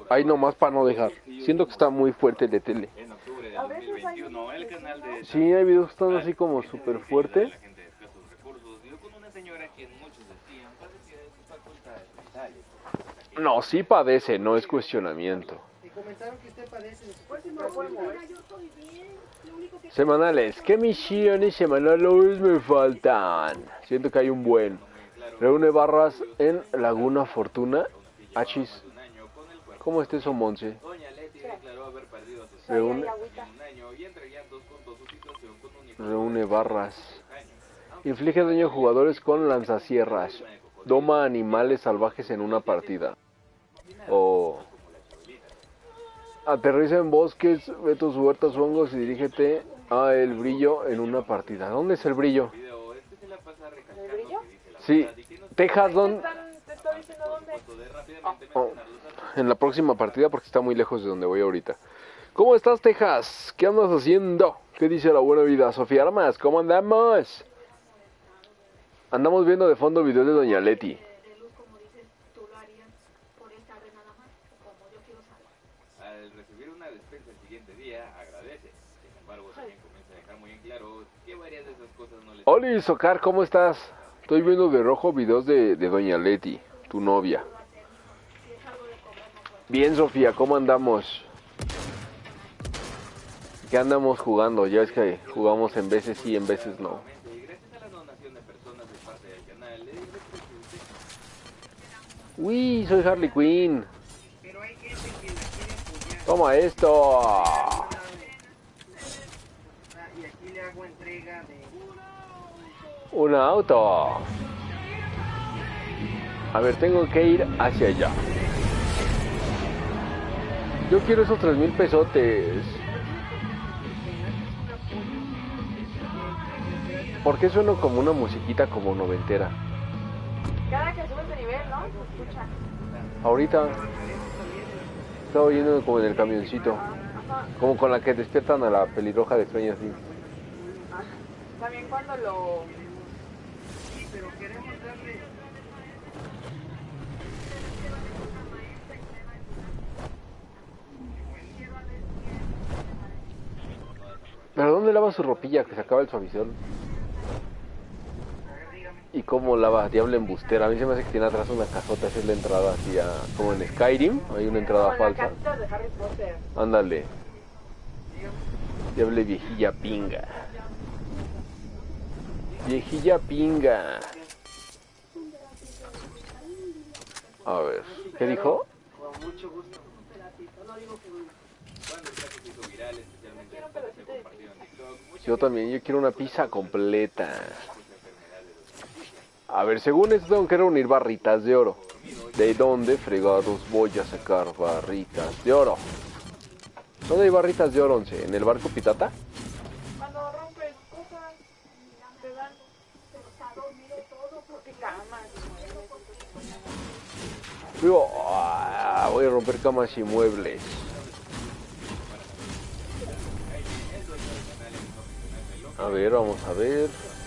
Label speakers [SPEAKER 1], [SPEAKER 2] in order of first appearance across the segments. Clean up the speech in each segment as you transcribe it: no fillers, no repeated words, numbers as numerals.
[SPEAKER 1] Ahí nomás para no dejar. Siento que está muy fuerte el de tele. Sí, hay videos que están así como súper fuerte. No, sí padece, no es cuestionamiento.
[SPEAKER 2] Y comentaron que usted padece de su
[SPEAKER 1] Semanales, ¿qué misiones semanales me faltan? Siento que hay un buen. Reúne barras en Laguna Fortuna. Achis. ¿Cómo está eso, Monse? Reúne barras. Inflige daño a jugadores con lanzacierras. Doma animales salvajes en una partida. O aterriza en bosques, ve tus huertas, hongos y dirígete a el brillo en una partida. ¿Dónde es el brillo?
[SPEAKER 3] ¿El brillo?
[SPEAKER 1] Sí, Texas, ¿dónde?
[SPEAKER 3] Te estoy diciendo dónde.
[SPEAKER 1] Oh, en la próxima partida porque está muy lejos de donde voy ahorita. ¿Cómo estás, Texas? ¿Qué andas haciendo? ¿Qué dice la buena vida? Sofía Armas, ¿cómo andamos? Andamos viendo de fondo videos de Doña Leti.
[SPEAKER 4] Al recibir una despensa el siguiente día, agradece. Sin embargo, también comienza a dejar muy en claro que varias de esas cosas no le...
[SPEAKER 1] Oli, Socar, ¿cómo estás? Estoy viendo de rojo videos de Doña Leti, tu novia. Bien, Sofía, ¿cómo andamos? ¿Qué andamos jugando? Ya es que jugamos en veces sí, en veces no. Uy, soy Harley Quinn. Toma esto.
[SPEAKER 2] Y aquí le hago entrega de...
[SPEAKER 1] Un auto. A ver, tengo que ir hacia allá. Yo quiero esos 3,000 pesotes. ¿Por qué suena como una musiquita como noventera?
[SPEAKER 3] Cada que subes de nivel, ¿no? Se escucha.
[SPEAKER 1] Ahorita estaba oyendo como en el camioncito. Como con la que despiertan a la pelirroja de Stranger Things.
[SPEAKER 3] También cuando lo...
[SPEAKER 2] Sí, pero queremos darle...
[SPEAKER 1] ¿Pero dónde lava su ropilla que se acaba el suavizón? ¿Y cómo lava? Diablo embustera. A mí se me hace que tiene atrás una casota. Esa es la entrada así a... como en Skyrim. Hay una entrada
[SPEAKER 3] Con
[SPEAKER 1] falsa.
[SPEAKER 3] la casita de Harry Potter.
[SPEAKER 1] Ándale. Diable viejilla pinga. Viejilla pinga. A ver, ¿qué dijo?
[SPEAKER 2] Con mucho gusto.
[SPEAKER 1] Yo también, yo quiero una pizza completa. A ver, según esto tengo que reunir barritas de oro. ¿De dónde fregados voy a sacar barritas de oro? ¿Dónde hay barritas de oro, Once? ¿En el barco pirata?
[SPEAKER 3] Cuando rompes cosas, te dan... Porque camas.
[SPEAKER 1] Digo, voy a romper camas y muebles. A ver, vamos a ver.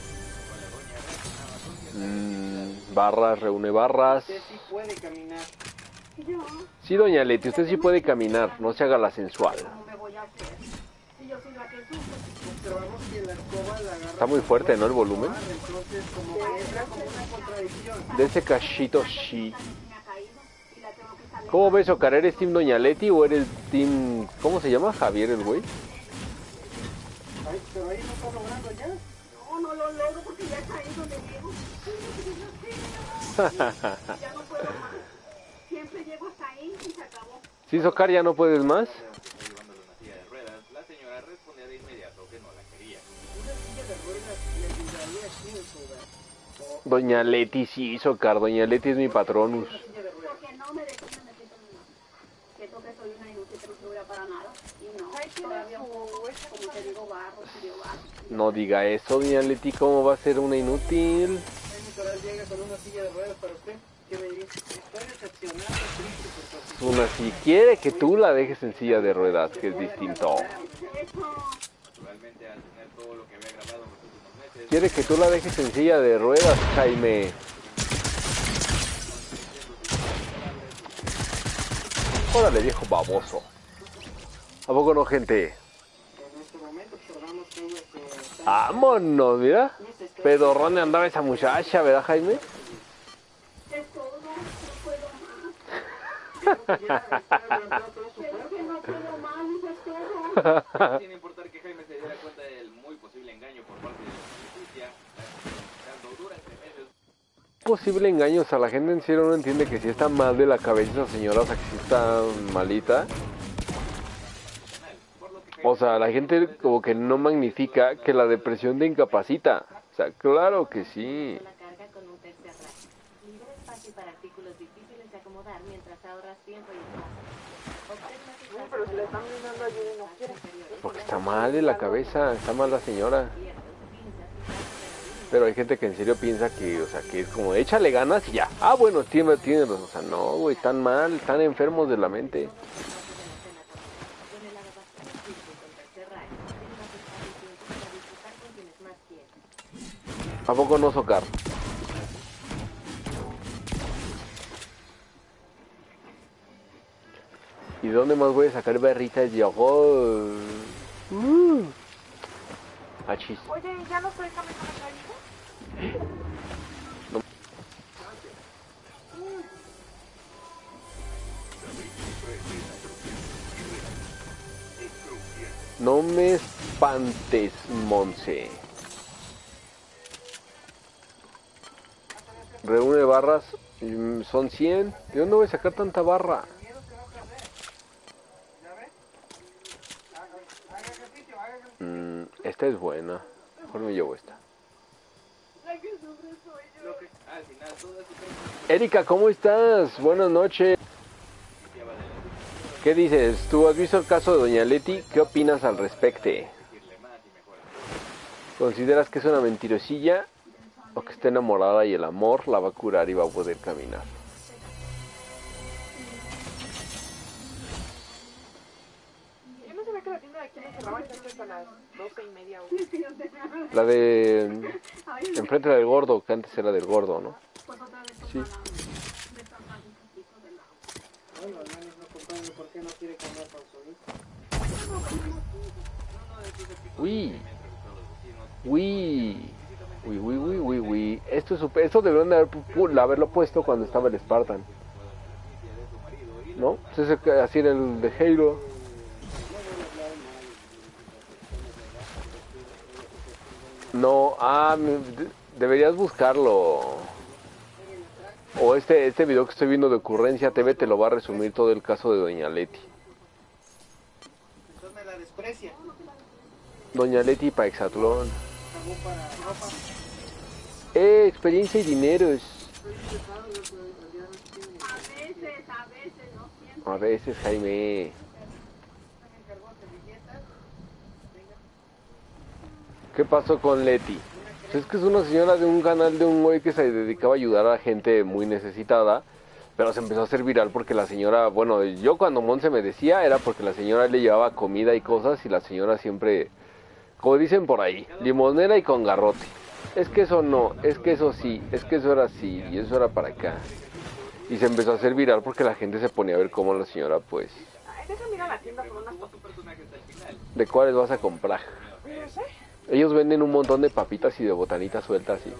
[SPEAKER 1] Barras, reúne barras.
[SPEAKER 2] Usted sí puede caminar.
[SPEAKER 1] Sí, doña Leti, usted sí puede caminar, no se haga la sensual.
[SPEAKER 2] Observamos que la escoba la agarra...
[SPEAKER 1] Está muy fuerte, ¿no? El volumen.
[SPEAKER 2] Entonces, como que entra como una contradicción.
[SPEAKER 1] De ese cachito, sí. ¿Cómo ves, Ocar? ¿Eres team doña Leti o eres team... ¿cómo se llama? Javier el güey.
[SPEAKER 2] Ay, pero ahí no está logrando ya.
[SPEAKER 5] No lo logro porque ya está ahí donde llego. Ya no puedo más. Siempre llego hasta ahí y se acabó.
[SPEAKER 1] ¿Sí, Socar, ya no puedes más?
[SPEAKER 4] La señora respondía de inmediato que no la quería.
[SPEAKER 2] Una silla de ruedas le ayudaría aquí en su hogar.
[SPEAKER 1] Doña Leti, sí, Socar, doña Leti es mi patronus.
[SPEAKER 5] Porque no me defino, me siento muy mal. Siento que soy una inútil que no sirve para nada. Y no,
[SPEAKER 3] Ahí tiene
[SPEAKER 5] todavía un poco,
[SPEAKER 3] su...
[SPEAKER 5] como te digo, barro, tiro barro.
[SPEAKER 1] No diga eso, doña Leti, ¿cómo va a ser una inútil?
[SPEAKER 2] Mi coral llega con una silla de ruedas para usted. ¿Qué me diría? Estoy decepcionado, triste por su...
[SPEAKER 1] Una si quiere que tú la dejes en silla de ruedas, que es distinto.
[SPEAKER 4] Realmente al tener todo lo que había grabado en los últimos meses,
[SPEAKER 1] Quiere que tú la dejes en silla de ruedas, Jaime. Órale, viejo baboso. ¿A poco no, gente?
[SPEAKER 2] En este momento observamos que ella se está...
[SPEAKER 1] Vámonos, mira. Pedorrón andaba esa muchacha, ¿verdad, Jaime?
[SPEAKER 5] Es todo, no puedo más. Pero que no puedo más, es todo.
[SPEAKER 4] Sin importar que Jaime se diera cuenta del muy posible engaño por parte de la justicia, dando durante meses.
[SPEAKER 1] Posible engaño, o sea, la gente en serio no entiende que si está mal de la cabeza esa señora, o sea, que si está malita. O sea, la gente como que no magnifica que la depresión te incapacita. O sea, claro que sí.
[SPEAKER 6] La carga con un tercer rack. Libera espacio para artículos difíciles de acomodar mientras ahorras tiempo y espacio.
[SPEAKER 3] Pero si le están brindando ayuda y no quiere.
[SPEAKER 1] Porque está mal de la cabeza, está mal la señora. Pero hay gente que en serio piensa que, o sea, que es como, échale ganas y ya. Ah, bueno, tiene, o sea, no, güey, están mal, están enfermos de la mente. ¿A poco no, Socar? ¿Y dónde más voy a sacar berritas de yogur? Achis.
[SPEAKER 3] Oye, ¿ya no estoy caminando caído?
[SPEAKER 1] No me espantes, Monse. Reúne barras, son 100. ¿De dónde voy a sacar tanta barra? Esta es buena. Mejor me llevo esta. Erika, ¿cómo estás? Buenas noches. ¿Qué dices? ¿Tú has visto el caso de Doña Leti? ¿Qué opinas al respecto? ¿Consideras que es una mentirosilla? ¿O que está enamorada y el amor la va a curar y va a poder caminar?
[SPEAKER 3] Yo no sabía que la tienda de aquí no cerraba hasta las 12:30.
[SPEAKER 1] La de... enfrente del gordo, que antes era del gordo, ¿no? Sí.
[SPEAKER 2] Bueno, al menos no comprende por qué no quiere comer con su hijo.
[SPEAKER 1] Uy. Uy. Uy, uy, uy, uy, uy. Esto deberían de haberlo puesto cuando estaba el Spartan. ¿No? Pues así era el de Halo. No, deberías buscarlo. O este video que estoy viendo de Ocurrencia TV te lo va a resumir todo el caso de Doña Leti.
[SPEAKER 2] Entonces me la desprecia.
[SPEAKER 1] Doña Leti para Exatlón.
[SPEAKER 2] Pagó para ropa.
[SPEAKER 1] Experiencia y dineros.
[SPEAKER 5] A veces, no siempre.
[SPEAKER 1] A veces, Jaime. ¿Qué pasó con Leti? Pues es que es una señora de un canal de un güey que se dedicaba a ayudar a gente muy necesitada, pero se empezó a hacer viral porque la señora, bueno, yo cuando Monse me decía era porque la señora le llevaba comida y cosas y la señora siempre, como dicen por ahí, limonera y con garrote. Es que eso no, es que eso sí, es que eso era así y eso era para acá. Y se empezó a hacer viral porque la gente se ponía a ver cómo la señora, pues...
[SPEAKER 3] Ay, déjame ir a la tienda por unas papitas.
[SPEAKER 1] ¿De cuáles vas a comprar?
[SPEAKER 3] No sé.
[SPEAKER 1] Ellos venden un montón de papitas y de botanitas sueltas y...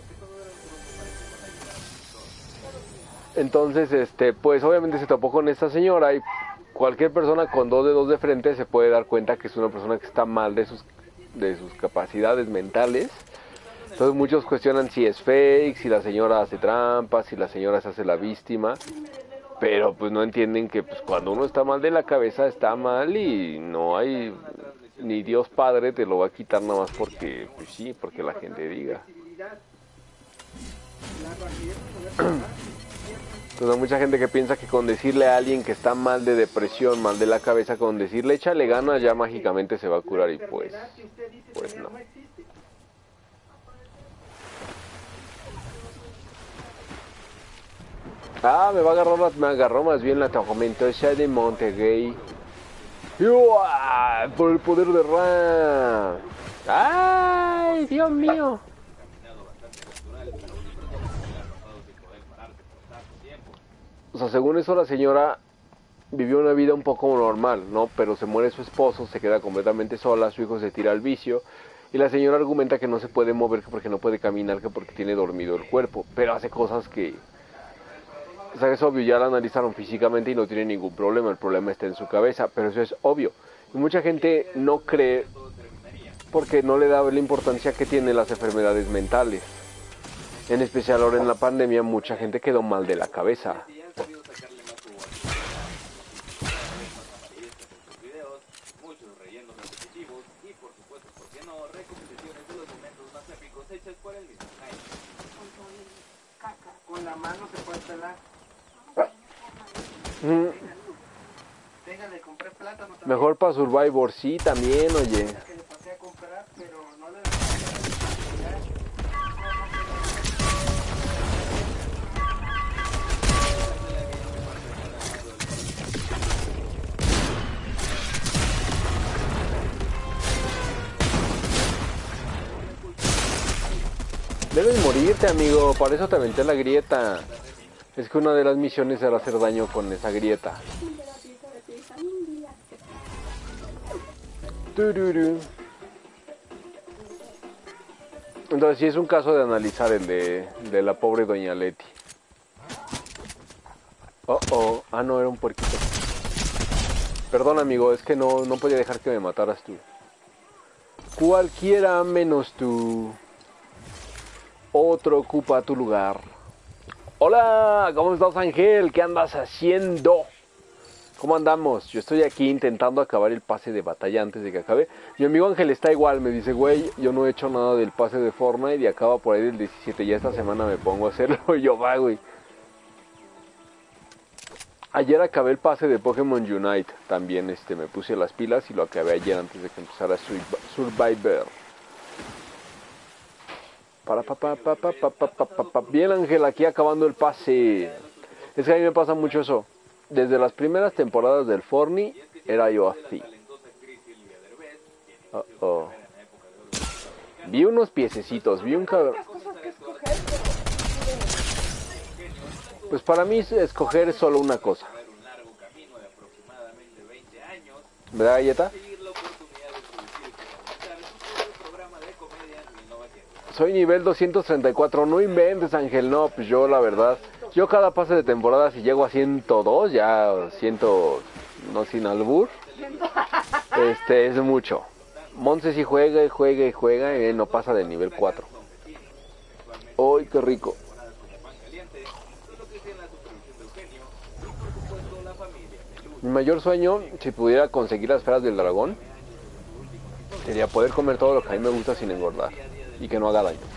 [SPEAKER 1] Entonces, pues obviamente se topó con esta señora y cualquier persona con 2 dedos de frente se puede dar cuenta que es una persona que está mal de sus capacidades mentales. Entonces muchos cuestionan si es fake, si la señora hace trampas, si la señora se hace la víctima. Pero pues no entienden que pues cuando uno está mal de la cabeza está mal y no hay... Ni Dios Padre te lo va a quitar nada más porque, pues sí, porque la gente diga. Entonces hay mucha gente que piensa que con decirle a alguien que está mal de depresión, mal de la cabeza, con decirle échale ganas ya mágicamente se va a curar y pues no. Me agarró más bien la tormentosa de Monterrey. ¡Uah! Por el poder de Ra. ¡Ay, Dios mío! O sea, según eso la señora vivió una vida un poco normal, ¿no? Pero se muere su esposo, se queda completamente sola, su hijo se tira al vicio y la señora argumenta que no se puede mover, que porque no puede caminar, que porque tiene dormido el cuerpo, pero hace cosas que, o sea, es obvio, ya la analizaron físicamente y no tiene ningún problema, el problema está en su cabeza, pero eso es obvio. Y mucha gente no cree porque no le da la importancia que tienen las enfermedades mentales. En especial ahora en la pandemia mucha gente quedó mal de la cabeza.
[SPEAKER 2] Con la mano se puede pelar. Venga, le compré plátano también.
[SPEAKER 1] Mejor para Survivor, sí, también, oye.
[SPEAKER 2] Que le pasé a comprar, pero no le
[SPEAKER 1] Debes morirte, amigo, para eso te aventé la grieta. Es que una de las misiones era hacer daño con esa grieta. Tururú. Entonces sí es un caso de analizar el de la pobre doña Leti. Ah no, era un puerquito. Perdón, amigo, es que no podía dejar que me mataras tú. Cualquiera menos tú. Otro ocupa tu lugar. Hola, ¿cómo estás, Ángel? ¿Qué andas haciendo? ¿Cómo andamos? Yo estoy aquí intentando acabar el pase de batalla antes de que acabe. Mi amigo Ángel está igual, me dice, güey, yo no he hecho nada del pase de Fortnite y acaba por ahí del 17. Ya esta semana me pongo a hacerlo y yo, va, güey. Ayer acabé el pase de Pokémon Unite. También me puse las pilas y lo acabé ayer antes de que empezara Survivor. Bien, Ángel, aquí acabando el pase. Es que a mí me pasa mucho eso. Desde las primeras temporadas del Fortnite era yo así. Vi unos piececitos, vi un cabrón. Pues para mí escoger es solo una cosa. ¿Verdad, galleta? Soy nivel 234, no inventes, Ángel, no, pues yo la verdad, yo cada pase de temporada si llego a 102, ya siento, no sin albur, es mucho. Monse sí juega y juega y juega y no pasa del nivel 4. ¡Ay, qué rico! Mi mayor sueño, si pudiera conseguir las esferas del dragón, sería poder comer todo lo que a mí me gusta sin engordar. Y que no haga daño.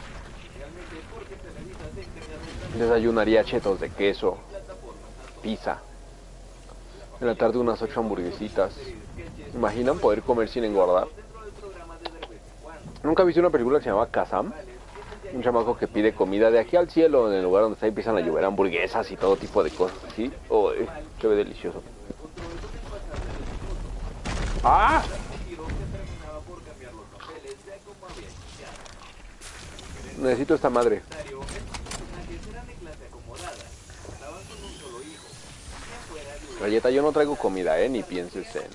[SPEAKER 1] Desayunaría chetos de queso, pizza. En la tarde unas 8 hamburguesitas. ¿Imaginan poder comer sin engordar? ¿Nunca viste una película que se llama Kazam? Un chamaco que pide comida de aquí al cielo, en el lugar donde está empiezan a llover hamburguesas y todo tipo de cosas así. Oh, se ve delicioso. ¡Ah! Necesito esta madre. Galleta, yo no traigo comida, ni pienses en...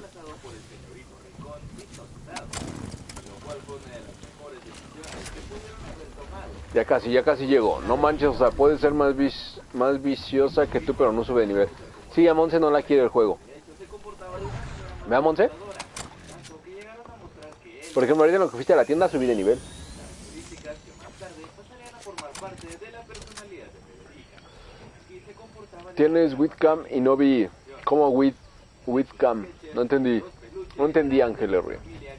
[SPEAKER 1] Ya casi llegó. No manches, o sea, puede ser más viciosa que tú, pero no sube de nivel. Sí, a Monse no la quiere el juego. ¿Ve a Monse? Por ejemplo, ahorita en lo que fuiste a la tienda subí de nivel. Tienes webcam y no vi. ¿Cómo webcam? No entendí, Ángel R.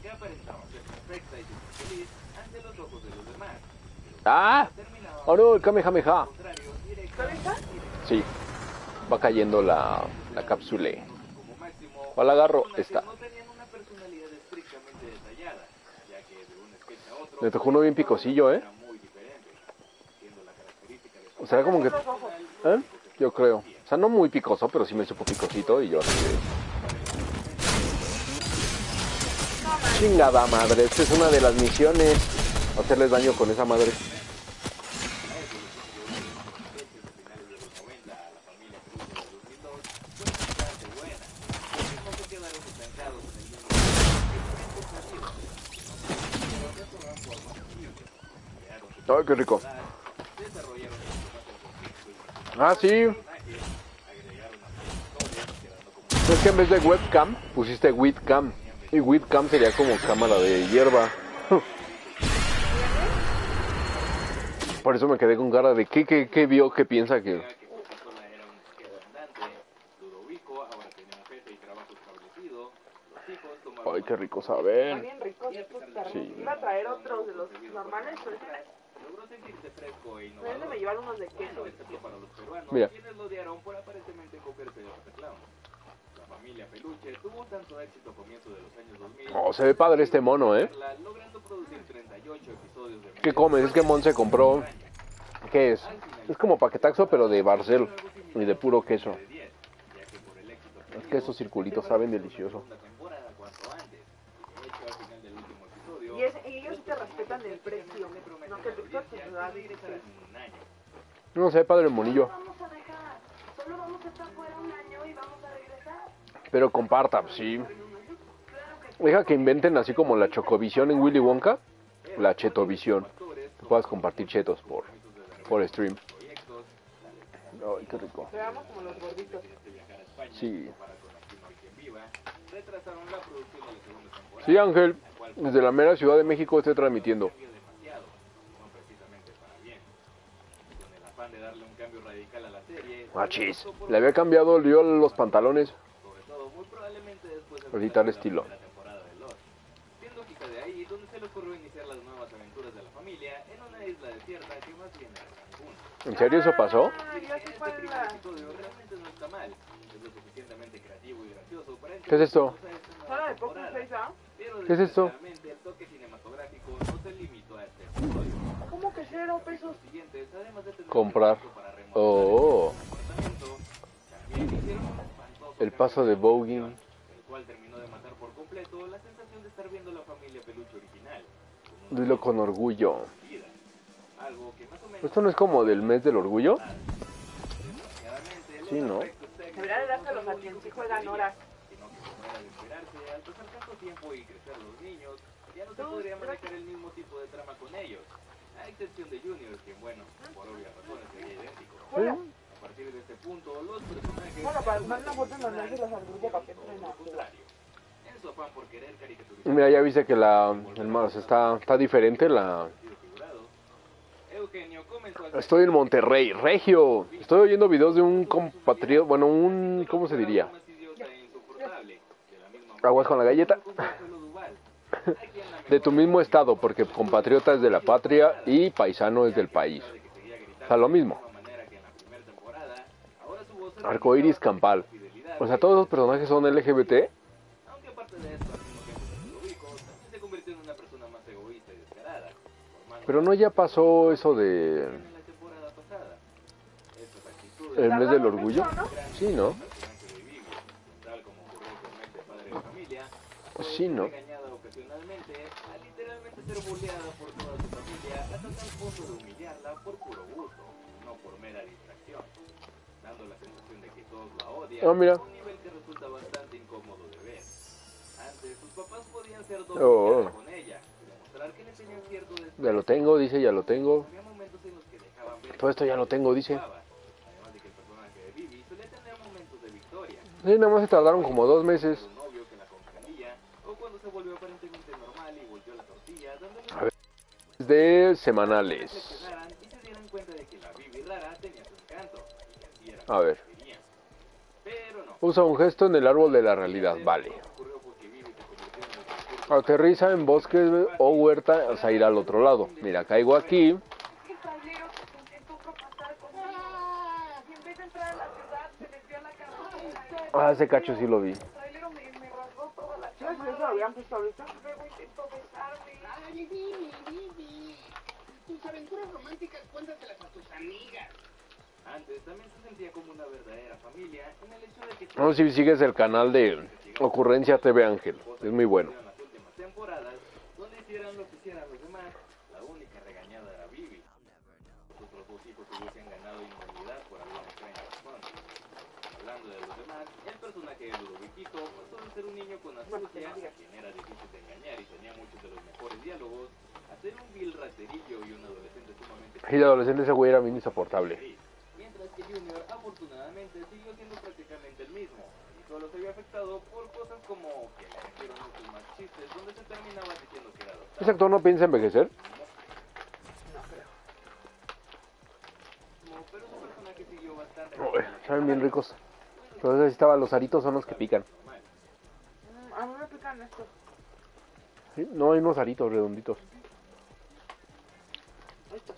[SPEAKER 1] ¡Ah! ¡Oh no! El Kamehameha. Sí. Va cayendo la cápsula. O la agarro. Esta. Le tocó uno bien picosillo, ¿eh? O sea, como que... ¿Eh? Yo creo. O sea, no muy picoso, pero sí me supo picosito y yo así de... Chingada madre, esta es una de las misiones. Hacerles daño con esa madre. Ay, qué rico.
[SPEAKER 4] Desarrollaron mucho más el conflicto y
[SPEAKER 1] Ah, sí.
[SPEAKER 4] personajes, agregaron más historias, quedando como
[SPEAKER 1] Es que en vez de webcam, pusiste webcam. Y webcam sería como cámara de hierba. Por eso me quedé con cara de ¿qué vio? ¿Qué piensa que?
[SPEAKER 4] que su pistola era un objeto andante. Ludovico ahora tenía un jefe y trabajo establecido. Los hijos tomaron
[SPEAKER 1] Ay, qué
[SPEAKER 4] más
[SPEAKER 1] rico
[SPEAKER 3] Están
[SPEAKER 1] saber.
[SPEAKER 3] bien ricos estos perros.
[SPEAKER 1] Sí.
[SPEAKER 3] Iba a traer otros de los normales, pero
[SPEAKER 4] logró sentirse fresco e
[SPEAKER 3] pero
[SPEAKER 4] innovador.
[SPEAKER 3] me llevaron unos de queso.
[SPEAKER 4] Bueno, excepto para los peruanos,
[SPEAKER 1] Mira.
[SPEAKER 4] quienes lo odiaron por aparentemente cogerse de Santa Claus. La familia Peluche tuvo tanto éxito a comienzos de los años 2000.
[SPEAKER 1] Oh, se ve padre este mono, ¿eh?
[SPEAKER 4] Logrando producir 38 episodios de
[SPEAKER 1] ¿Qué comes? Es que Mon se compró. ¿Qué es? Es como paquetaxo, pero de Barcel y de puro queso. Es que esos circulitos saben delicioso.
[SPEAKER 3] Y ellos sí te respetan el precio. No que el doctor te da
[SPEAKER 1] No sé, padre el monillo.
[SPEAKER 5] Vamos a dejar. Solo vamos a estar fuera un año y vamos a regresar.
[SPEAKER 1] Pero comparta, sí. Deja que inventen así como la Chocovisión en Willy Wonka. La Chetovisión. Que puedas compartir chetos por stream. Ay, qué rico.
[SPEAKER 3] Veamos como los gorditos.
[SPEAKER 1] Sí. Sí, Ángel. Desde la mera Ciudad de México estoy transmitiendo. Machis. Le había cambiado yo los pantalones. Ahorita el estilo.
[SPEAKER 4] Siendo quizá de ahí donde se le ocurrió iniciar las nuevas aventuras de la familia en una isla desierta que más bien era Cancún.
[SPEAKER 1] ¿En serio eso pasó?
[SPEAKER 3] Ah, ya sé
[SPEAKER 4] Este
[SPEAKER 3] cuál
[SPEAKER 4] primer
[SPEAKER 3] era.
[SPEAKER 4] episodio realmente no está mal, es lo suficientemente creativo y gracioso para
[SPEAKER 1] ¿Qué es esto?
[SPEAKER 3] Solo de Poker Face, ¿ah?
[SPEAKER 4] Pero
[SPEAKER 1] ¿Qué es esto?
[SPEAKER 4] desgraciadamente el toque cinematográfico no se limitó a este episodio.
[SPEAKER 3] ¿Cómo que 0 pesos?
[SPEAKER 4] Los siguientes, además de tener
[SPEAKER 1] Comprar.
[SPEAKER 4] presupuesto para remodelar
[SPEAKER 1] Oh,
[SPEAKER 4] el departamento, también hicieron un espantoso
[SPEAKER 1] el paso de voguing.
[SPEAKER 4] el cual terminó de matar por completo la sensación de estar viendo la familia Peluche original.
[SPEAKER 1] Dilo con orgullo.
[SPEAKER 4] Vida. Algo que más o menos
[SPEAKER 1] ¿Esto no es como del mes del orgullo?
[SPEAKER 4] desgraciadamente los
[SPEAKER 1] Sí, ¿no?
[SPEAKER 4] aspectos técnicos
[SPEAKER 3] Debería de dárselos a quien sí juegan horas.
[SPEAKER 4] sino que como era de esperarse, al pasar tanto tiempo y crecer los niños, ya no se podría manejar el mismo tipo de trama con ellos. A excepción de Junior, quien bueno, por obvias razones sería idéntico.
[SPEAKER 3] Hola.
[SPEAKER 4] A partir de este punto, los personajes
[SPEAKER 3] Bueno, para tomar una foto mandárselas al grupo para que entren a jugar.
[SPEAKER 4] en su afán por querer caricaturizar
[SPEAKER 1] Mira, ya viste que el más está diferente la...
[SPEAKER 4] sentido figurado, Eugenio comenzó a
[SPEAKER 1] Estoy en Monterrey, Regio. Estoy oyendo videos de un compatriota, bueno, un... ¿cómo se diría?
[SPEAKER 4] más idiota e insoportable. De la misma
[SPEAKER 1] Aguas con la galleta.
[SPEAKER 4] Consuelo Duval, a quien la
[SPEAKER 1] De tu mismo estado, porque compatriota es de la patria y paisano es del país.
[SPEAKER 4] que seguía gritando
[SPEAKER 1] O sea, lo mismo.
[SPEAKER 4] de la manera que en la primera temporada, ahora su voz se
[SPEAKER 1] Arcoiris campal.
[SPEAKER 4] fidelidad.
[SPEAKER 1] O sea, todos los personajes son LGBT.
[SPEAKER 4] Aunque aparte de esto, al mismo tiempo que Ludovico, también se convirtió en una persona más egoísta y descarada. formando
[SPEAKER 1] Pero no ya pasó eso de...
[SPEAKER 4] en la temporada pasada. Estas actitudes
[SPEAKER 1] el mes del orgullo. Sí, ¿no?
[SPEAKER 4] personaje de Vivi, tal como ocurrió con Mente Padre de Familia,
[SPEAKER 1] Pues sí, ¿no?
[SPEAKER 4] regañada ocasionalmente, a literalmente ser bulleada por toda su familia hasta tal punto de humillarla por puro gusto, no por mera distracción, dando la sensación de que todos la odian
[SPEAKER 1] Ah, mira.
[SPEAKER 4] a un nivel que resulta bastante incómodo de ver. Antes, sus papás podían ser dos
[SPEAKER 1] Oh.
[SPEAKER 4] con ella y demostrar que le tenían cierto desprecio.
[SPEAKER 1] Ya lo tengo, dice, ya lo tengo.
[SPEAKER 4] Había momentos en los que dejaban ver
[SPEAKER 1] Todo esto ya lo tengo, dice.
[SPEAKER 4] además de que el personaje de Vivi solía tener momentos de victoria.
[SPEAKER 1] Sí, nada más se tardaron como 2 meses.
[SPEAKER 4] Un novio que la comprendía, o cuando se volvió aparentemente normal y volvió la tortilla, dándole
[SPEAKER 1] De semanales.
[SPEAKER 4] reflexionaran y se dieran cuenta de que la Vivi rara tenía su encanto, y que así era
[SPEAKER 1] A
[SPEAKER 4] como
[SPEAKER 1] ver.
[SPEAKER 4] querían. Pero no.
[SPEAKER 1] Usa un gesto en el árbol de la realidad, vale.
[SPEAKER 4] Lo que ocurrió fue que Vivi se convirtió en el discurso
[SPEAKER 1] Aterriza en bosques o huerta, o sea, ir al otro lado. Mira, caigo aquí.
[SPEAKER 5] El tablero se intentó propasar conmigo. Y en vez de entrar a la ciudad, se metió a la carretera.
[SPEAKER 1] Ah, ese cacho sí lo vi.
[SPEAKER 5] El tablero me rasgó toda la
[SPEAKER 3] ¿Sabes si eso lo habían puesto ahorita?
[SPEAKER 5] Luego intentó besarme.
[SPEAKER 2] Ay, Vivi. Tus aventuras románticas cuéntatelas a tus amigas.
[SPEAKER 4] Antes también se sentía como una verdadera familia en el hecho de que
[SPEAKER 1] No sé si sigues el canal de Ocurrencia TV Ángel. Es muy bueno.
[SPEAKER 4] en las últimas temporadas, donde hicieran lo que hicieran los demás, la única regañada era Vivi. Los otros dos hijos hubiesen ganado inmunidad por alguna extraña razón. Hablando de los demás, el personaje de Ludoviquito pasó de ser un niño con astucia, a quien era difícil de engañar y tenía muchos de los mejores diálogos, a ser un vil raterillo y un adolescente sumamente
[SPEAKER 1] Y el adolescente ese güey era bien insoportable.
[SPEAKER 4] feliz, mientras que Junior afortunadamente siguió siendo prácticamente el mismo, y solo se vio afectado por cosas como que le metieron muchos más chistes donde se terminaba diciendo que era adoptado.
[SPEAKER 1] ¿Ese actor no piensa envejecer?
[SPEAKER 4] Pero su personaje siguió bastante
[SPEAKER 1] Uy, saben bien ricos. Entonces ahí estaban los aritos, son los que pican.
[SPEAKER 3] A mí me pican estos.
[SPEAKER 1] ¿Sí? No, hay unos aritos redonditos.
[SPEAKER 3] Estos.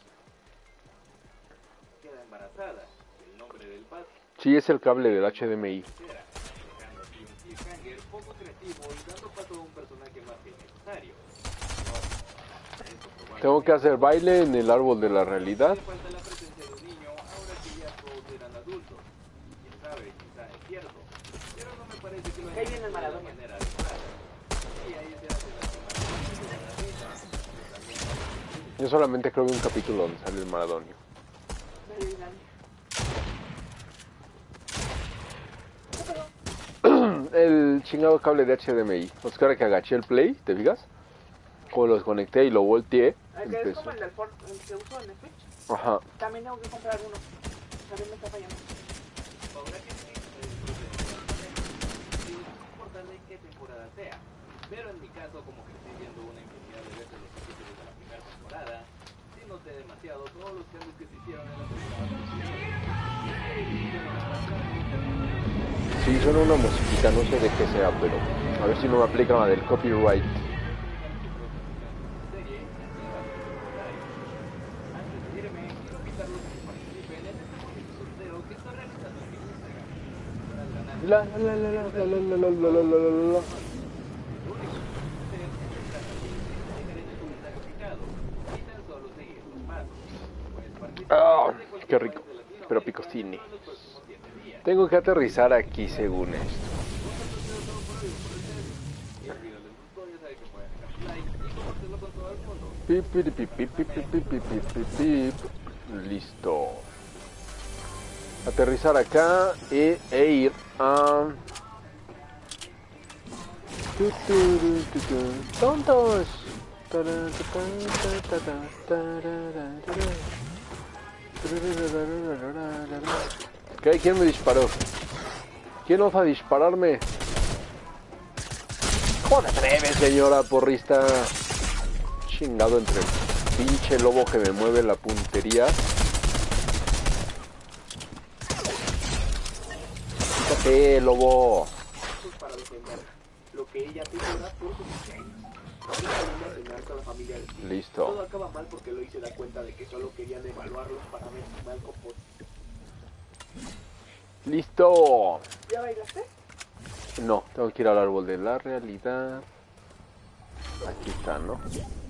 [SPEAKER 4] Queda embarazada, el nombre del padre
[SPEAKER 1] Sí, es el cable del HDMI.
[SPEAKER 4] era, dejando así un cliffhanger poco creativo y dando paso a un personaje más que innecesario.
[SPEAKER 1] Tengo que hacer baile en el árbol de la realidad.
[SPEAKER 4] Hace falta la presencia de un niño ahora que ya todos eran adultos. Quién sabe, quizá es cierto, pero no me parece que lo
[SPEAKER 3] Ahí
[SPEAKER 4] hayan
[SPEAKER 3] viene el
[SPEAKER 4] hecho de la
[SPEAKER 3] Maradona.
[SPEAKER 4] manera adecuada. Y ahí se hace la
[SPEAKER 1] Yo solamente creo que un capítulo donde sale el Maradonio. El chingado cable de HDMI. Pues que ahora que agaché el play, ¿te fijas? Como lo desconecté y lo volteé.
[SPEAKER 3] El que es
[SPEAKER 1] empezó.
[SPEAKER 3] como el del Ford, el que uso en el Switch.
[SPEAKER 1] Ajá.
[SPEAKER 3] También tengo que comprar uno. También me está fallando.
[SPEAKER 4] Ahora que sí, sin importar de qué temporada sea. Pero en mi caso, como que estoy viendo una infinidad de veces los capítulos de la primera temporada, sí noté demasiado todos los cambios que se hicieron en la temporada.
[SPEAKER 1] Sí, suena una musiquita, no sé de qué sea, pero a ver si no me aplican la del copyright. La la la la la la la la la la la la. Ah, qué rico, pero picosini. Tengo que aterrizar aquí según esto. Pip, pip, pip, pip, pip, pip, pip, pip, pip, pip. Listo. Aterrizar acá e ir a... ¡Tontos! ¿Qué? ¿Quién me disparó? ¿Quién osa dispararme? ¿Cómo te atreves, señora porrista? Chingado entre el pinche lobo que me mueve la puntería. Quítate, lobo.
[SPEAKER 2] Para defender lo que ella pidiera por sus diseños. Ahora enseñarse a la familia del tío.
[SPEAKER 1] Listo.
[SPEAKER 2] Todo acaba mal porque Lois se da cuenta de que solo querían evaluarlos para ver si Malcolm podía.
[SPEAKER 1] Listo.
[SPEAKER 3] ¿Ya bailaste?
[SPEAKER 1] No, tengo que ir al árbol de la realidad. Aquí está, ¿no?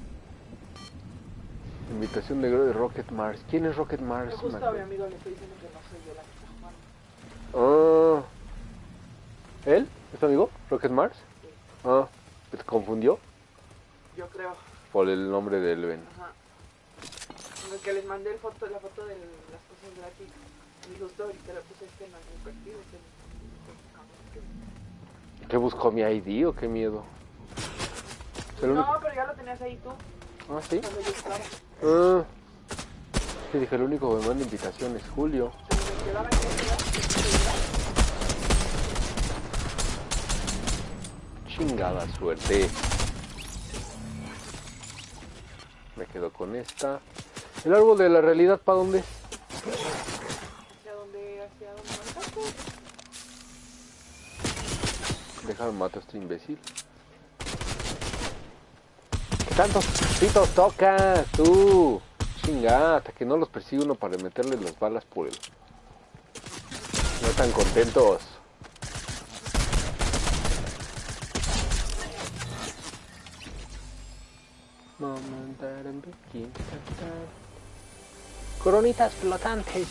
[SPEAKER 1] Invitación de Rocket Mars. ¿Quién es Rocket Mars?
[SPEAKER 3] Me gusta a mi amigo, le estoy diciendo que no soy yo la que está jugando.
[SPEAKER 1] ¿Él? ¿Es tu amigo? ¿Rocket Mars? Ah, ¿te confundió?
[SPEAKER 3] Yo creo.
[SPEAKER 1] Por el nombre de Elven.
[SPEAKER 3] Ajá. En el que les mandé la foto de las cosas gratis. Me gustó y te lo puse en mi perfil.
[SPEAKER 1] ¿Qué buscó mi ID o qué miedo? ¿Es el único?
[SPEAKER 3] No, pero ya lo tenías ahí tú.
[SPEAKER 1] Ah, sí.
[SPEAKER 3] Cuando yo estaba.
[SPEAKER 1] Ah. Sí, dije, el único que me manda invitación es Julio.
[SPEAKER 3] Se me quedaba aquí.
[SPEAKER 1] Chingada suerte. Me quedo con esta. ¿El árbol de la realidad para dónde?
[SPEAKER 3] ¿Hacia dónde mandaste?
[SPEAKER 1] Déjame matar a este imbécil. ¿Qué tantos pitos tocas tú? Chinga, hasta que no los persigue uno para meterle las balas por el... No están contentos. Coronitas flotantes.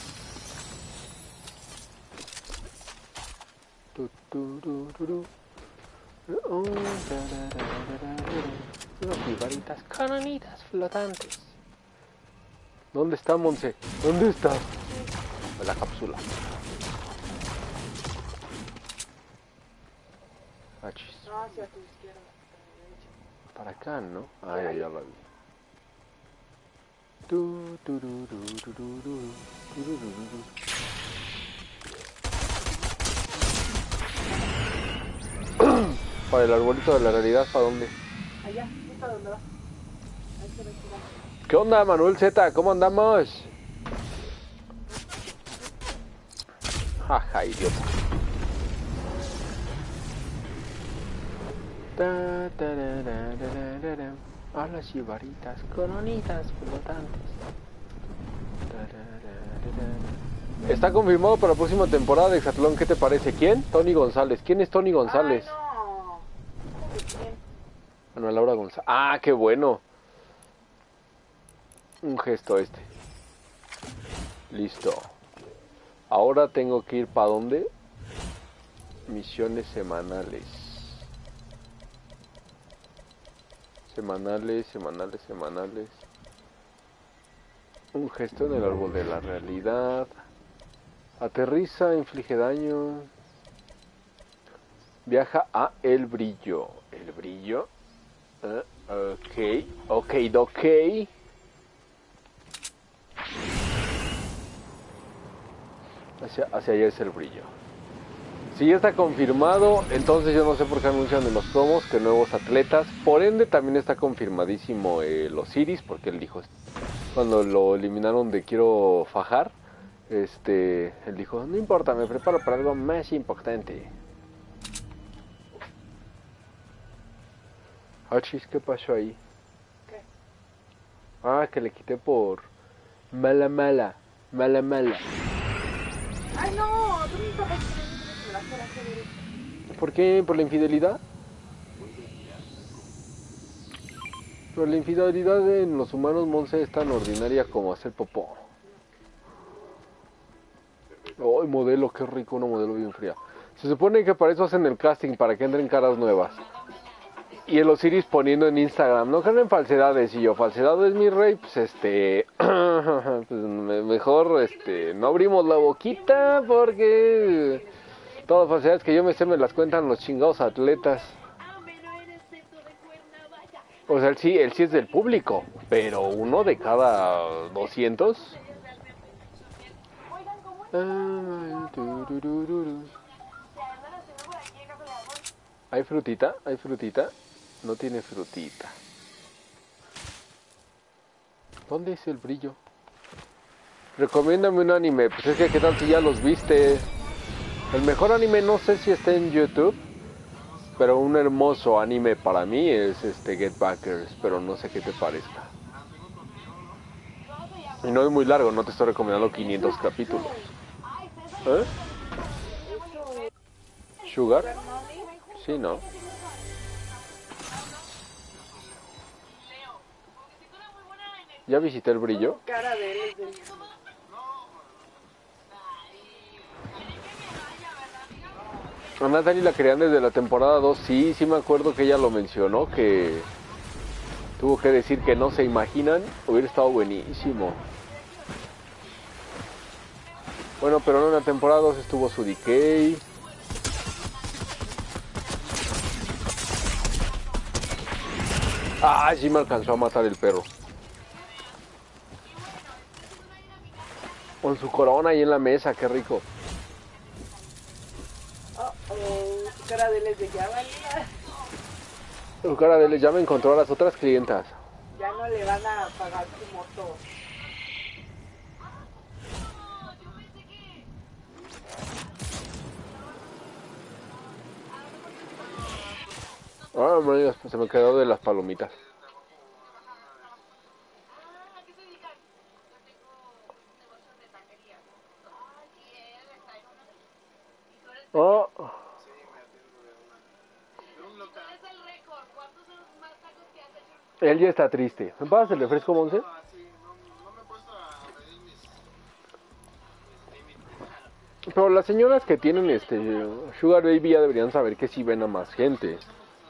[SPEAKER 1] Unas vivaritas, coronitas flotantes. ¿Dónde está, Monse? ¿Dónde está? La cápsula. Achis.
[SPEAKER 3] No, hacia tu izquierda.
[SPEAKER 1] Para acá, ¿no? Ah, ya la vi. Tu, tururú, tururú, tururú. Para el arbolito de la realidad, ¿para dónde?
[SPEAKER 3] Allá, justo donde vas. Ahí se ve que va.
[SPEAKER 1] ¿Qué onda, Manuel Z? ¿Cómo andamos? Jaja, idiota. Ta, tararararara. A las chivaritas, coronitas flotantes. Tararararara. Está confirmado para la próxima temporada de Exatlón. ¿Qué te parece? ¿Quién? Tony González. ¿Quién es Tony González?
[SPEAKER 3] Ay, no. ¿Quién?
[SPEAKER 1] Manuel Laura González. Ah, qué bueno. Un gesto este. Listo. Ahora tengo que ir para dónde? Misiones semanales. Semanales. Un gesto en el árbol de la realidad. Aterriza, inflige daño. Viaja a El Brillo. ¿El Brillo? Ok. Hacia allá es El Brillo. Si ya está confirmado, entonces yo no sé por qué anuncian en los promos que nuevos atletas. Por ende también está confirmadísimo los Osiris, porque él dijo, cuando lo eliminaron de Quiero Fajar, él dijo, no importa, me preparo para algo más importante. Achis, ¿qué pasó ahí?
[SPEAKER 3] ¿Qué?
[SPEAKER 1] Ah, que le quité por mala.
[SPEAKER 3] Ay, no. Tú no estabas creyendo que me la fuera a hacer.
[SPEAKER 1] ¿Por qué? ¿Por la infidelidad? Pero la infidelidad en los humanos, Monse, es tan ordinaria como hacer popó. ¡Ay, modelo! ¡Qué rico! Una modelo bien fría. Se supone que para eso hacen el casting, para que entren caras nuevas. Y el Osiris poniendo en Instagram, no crean en falsedades. Y yo, falsedades, mi rey, pues pues mejor, no abrimos la boquita porque todas las falsedades que yo me sé me las cuentan los chingados atletas. O sea, él sí es del público, pero uno de cada 200. ¿Hay frutita? No tiene frutita. ¿Dónde es El Brillo? Recomiéndame un anime. Pues es que qué tal si ya los viste. El mejor anime no sé si está en YouTube, pero un hermoso anime para mí es Get Backers, pero no sé qué te parezca. Y no es muy largo, no te estoy recomendando 500 capítulos. ¿Eh? ¿Sugar? Sí, ¿no? ¿Ya visité El Brillo?
[SPEAKER 3] Cara de él es del...
[SPEAKER 1] A Natalie la querían desde la temporada 2. Sí me acuerdo que ella lo mencionó, que tuvo que decir que no se imaginan. Hubiera estado buenísimo. Bueno, pero no, en la temporada 2 estuvo su Decay. Ah, sí me alcanzó a matar el perro. Con su corona ahí en la mesa, qué rico.
[SPEAKER 3] Su cara de él es de ya valía.
[SPEAKER 1] Su cara de él ya me encontró a las otras clientas.
[SPEAKER 3] Ya no le van a pagar su moto.
[SPEAKER 1] Ah, man, se me quedó de las palomitas. Oh. Él ya está triste. ¿Me pasas el refresco, Monse? Pero las señoras que tienen Sugar Baby ya deberían saber que sí ven a más gente.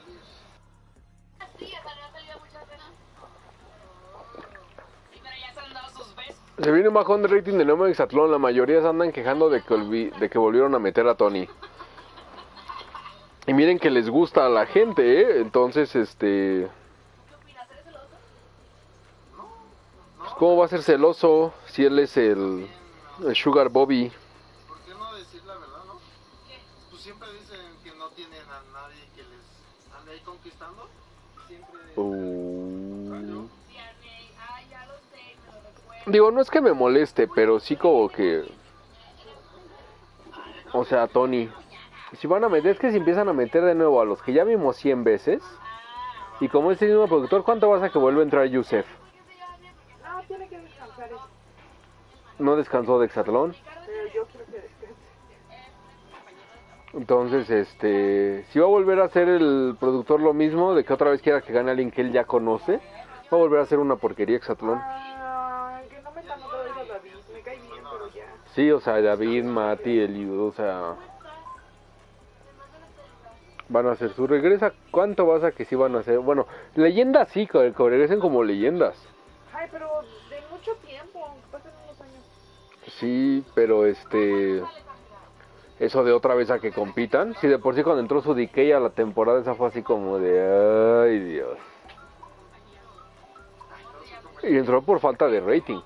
[SPEAKER 1] Se viene un bajón de rating de nuevo en Exatlón. La mayoría se andan quejando de que volvieron a meter a Tony. Y miren que les gusta a la gente, ¿eh? Entonces, pues ¿Cómo va a ser celoso si él es el Sugar Bobby?
[SPEAKER 7] ¿Por qué no decir la verdad, no? Pues siempre dicen que no tienen a nadie que les ande ahí conquistando. Siempre...
[SPEAKER 1] Digo, no es que me moleste, pero sí como que... O sea, Tony, si van a meter, es que si empiezan a meter de nuevo a los que ya vimos 100 veces, y como es el mismo productor, ¿cuánto vas a que vuelva a entrar Yusef?
[SPEAKER 3] No, tiene que descansar eso.
[SPEAKER 1] ¿No descansó de Exatlón?
[SPEAKER 3] Pero yo quiero que descanse.
[SPEAKER 1] Entonces, si va a volver a hacer el productor lo mismo, de que otra vez quiera que gane alguien que él ya conoce, va a volver a hacer una porquería Exatlón.
[SPEAKER 3] Que no metan otra vez a David. Me cae bien, pero ya.
[SPEAKER 1] Sí, o sea, David, Mati, Eliud, o sea... Van a hacer su regresa. ¿Cuánto vas a que sí van a hacer? Bueno, leyendas sí, que regresen como leyendas.
[SPEAKER 3] Ay, pero de mucho tiempo, aunque pasen unos años.
[SPEAKER 1] Sí, pero eso de otra vez a que compitan. Sí, de por sí cuando entró su Decay a la temporada, esa fue así como de... ¡Ay, Dios! Y entró por falta de rating.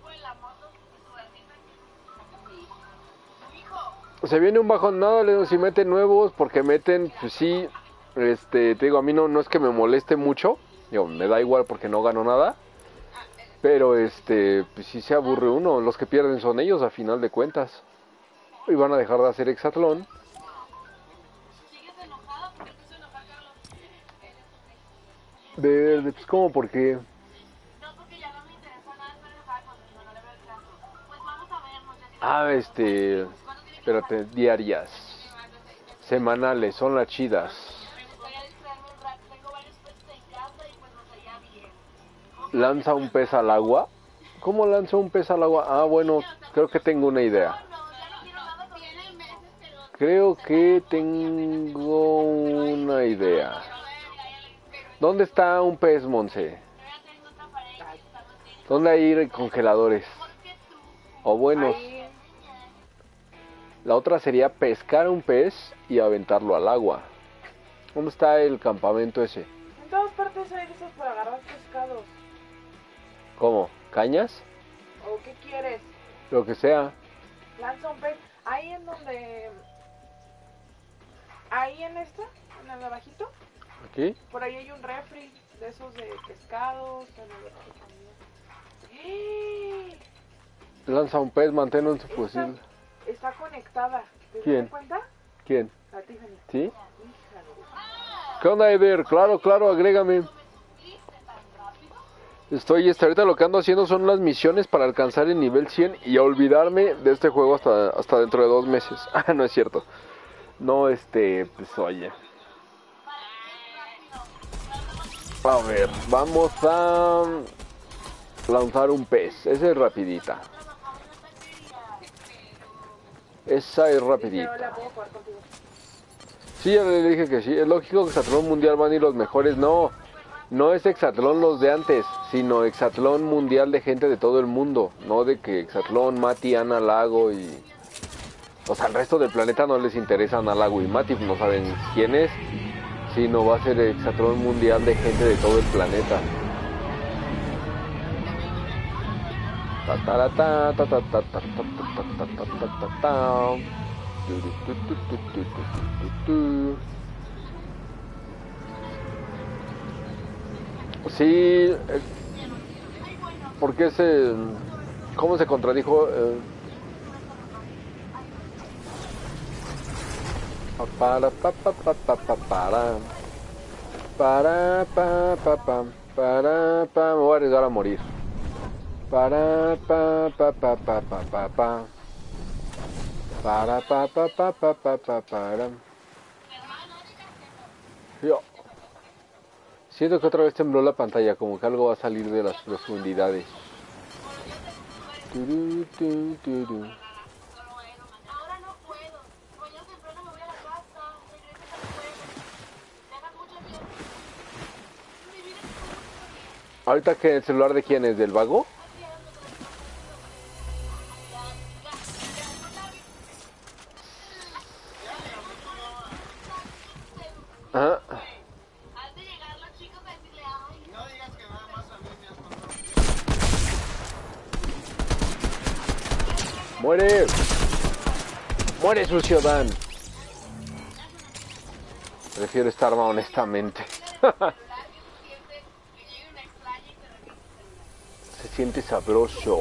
[SPEAKER 1] Se viene un bajón, nada, si meten nuevos, porque meten, pues sí, te digo, a mí no es que me moleste mucho, digo, me da igual porque no gano nada, pero pues sí se aburre uno, los que pierden son ellos a final de cuentas, y van a dejar de hacer Exatlón. Pues como porque... Espérate, diarias, semanales, son las chidas. ¿Lanza un pez al agua? ¿Cómo lanza un pez al agua? Ah, bueno, creo que tengo una idea. Creo que tengo una idea. ¿Dónde está un pez, Monse? ¿Dónde hay congeladores? O buenos. La otra sería pescar un pez y aventarlo al agua. ¿Dónde está el campamento ese?
[SPEAKER 3] En todas partes hay esos para agarrar pescados.
[SPEAKER 1] ¿Cómo? ¿Cañas?
[SPEAKER 3] ¿O qué quieres?
[SPEAKER 1] Lo que sea.
[SPEAKER 3] Lanza un pez. Ahí en donde... Ahí en esta, en el abajito.
[SPEAKER 1] ¿Aquí?
[SPEAKER 3] Por ahí hay un refri de esos de pescados. ¡Eh!
[SPEAKER 1] Lanza un pez, manténlo en su fusil.
[SPEAKER 3] Está conectada. ¿Te
[SPEAKER 1] ¿Quién?
[SPEAKER 3] das cuenta?
[SPEAKER 1] ¿Quién?
[SPEAKER 3] La Tiffany.
[SPEAKER 1] ¿Sí?
[SPEAKER 3] Híjale.
[SPEAKER 1] ¿Qué onda, Eder? Claro, agrégame. Ahorita lo que ando haciendo son las misiones para alcanzar el nivel 100 y a olvidarme de este juego hasta dentro de 2 meses. Ah, no es cierto. No, pues oye. A ver, vamos a lanzar un pez. Esa es rapidita. Esa es
[SPEAKER 3] Pero
[SPEAKER 1] rapidita.
[SPEAKER 3] la puedo jugar contigo.
[SPEAKER 1] Sí, ya le dije que sí. Es lógico que Hexatlón Mundial van a ir los mejores. No es Hexatlón los de antes, sino Hexatlón Mundial de gente de todo el mundo. No de que Hexatlón, Mati, Ana, Lago y... O sea, al resto del planeta no les interesa Ana, Lago y Mati, no saben quién es. Sino va a ser Hexatlón Mundial de gente de todo el planeta. Sí, porque ¿cómo se contradijo? Me voy a arriesgar a morir. Yo siento que otra vez tembló la pantalla, como que algo va a salir de las profundidades. Ahorita que el celular de quién es, ¿del vago? Ajá. ¡Muere! ¡Muere, sucio Dan! Prefiero esta arma honestamente. Se siente sabroso.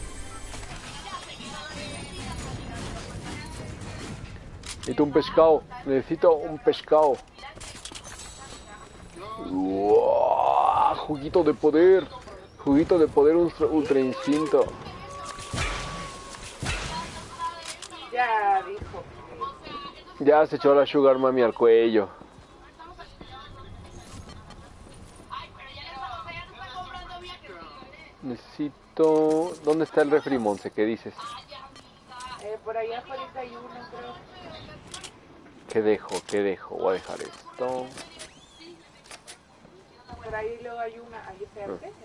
[SPEAKER 1] Necesito un pescado. Necesito un pescado. ¡Uah! Juguito de poder. Juguito de poder ultra instinto.
[SPEAKER 3] Ya dijo.
[SPEAKER 1] Ya se echó la Sugar Mami al cuello. Necesito... ¿Dónde está el refri, Monse? ¿Qué dices?
[SPEAKER 3] Por allá afuera hay uno, creo.
[SPEAKER 1] ¿Qué dejo? ¿Qué dejo? Voy a dejar esto.
[SPEAKER 3] Por ahí luego hay una. Ahí está el té.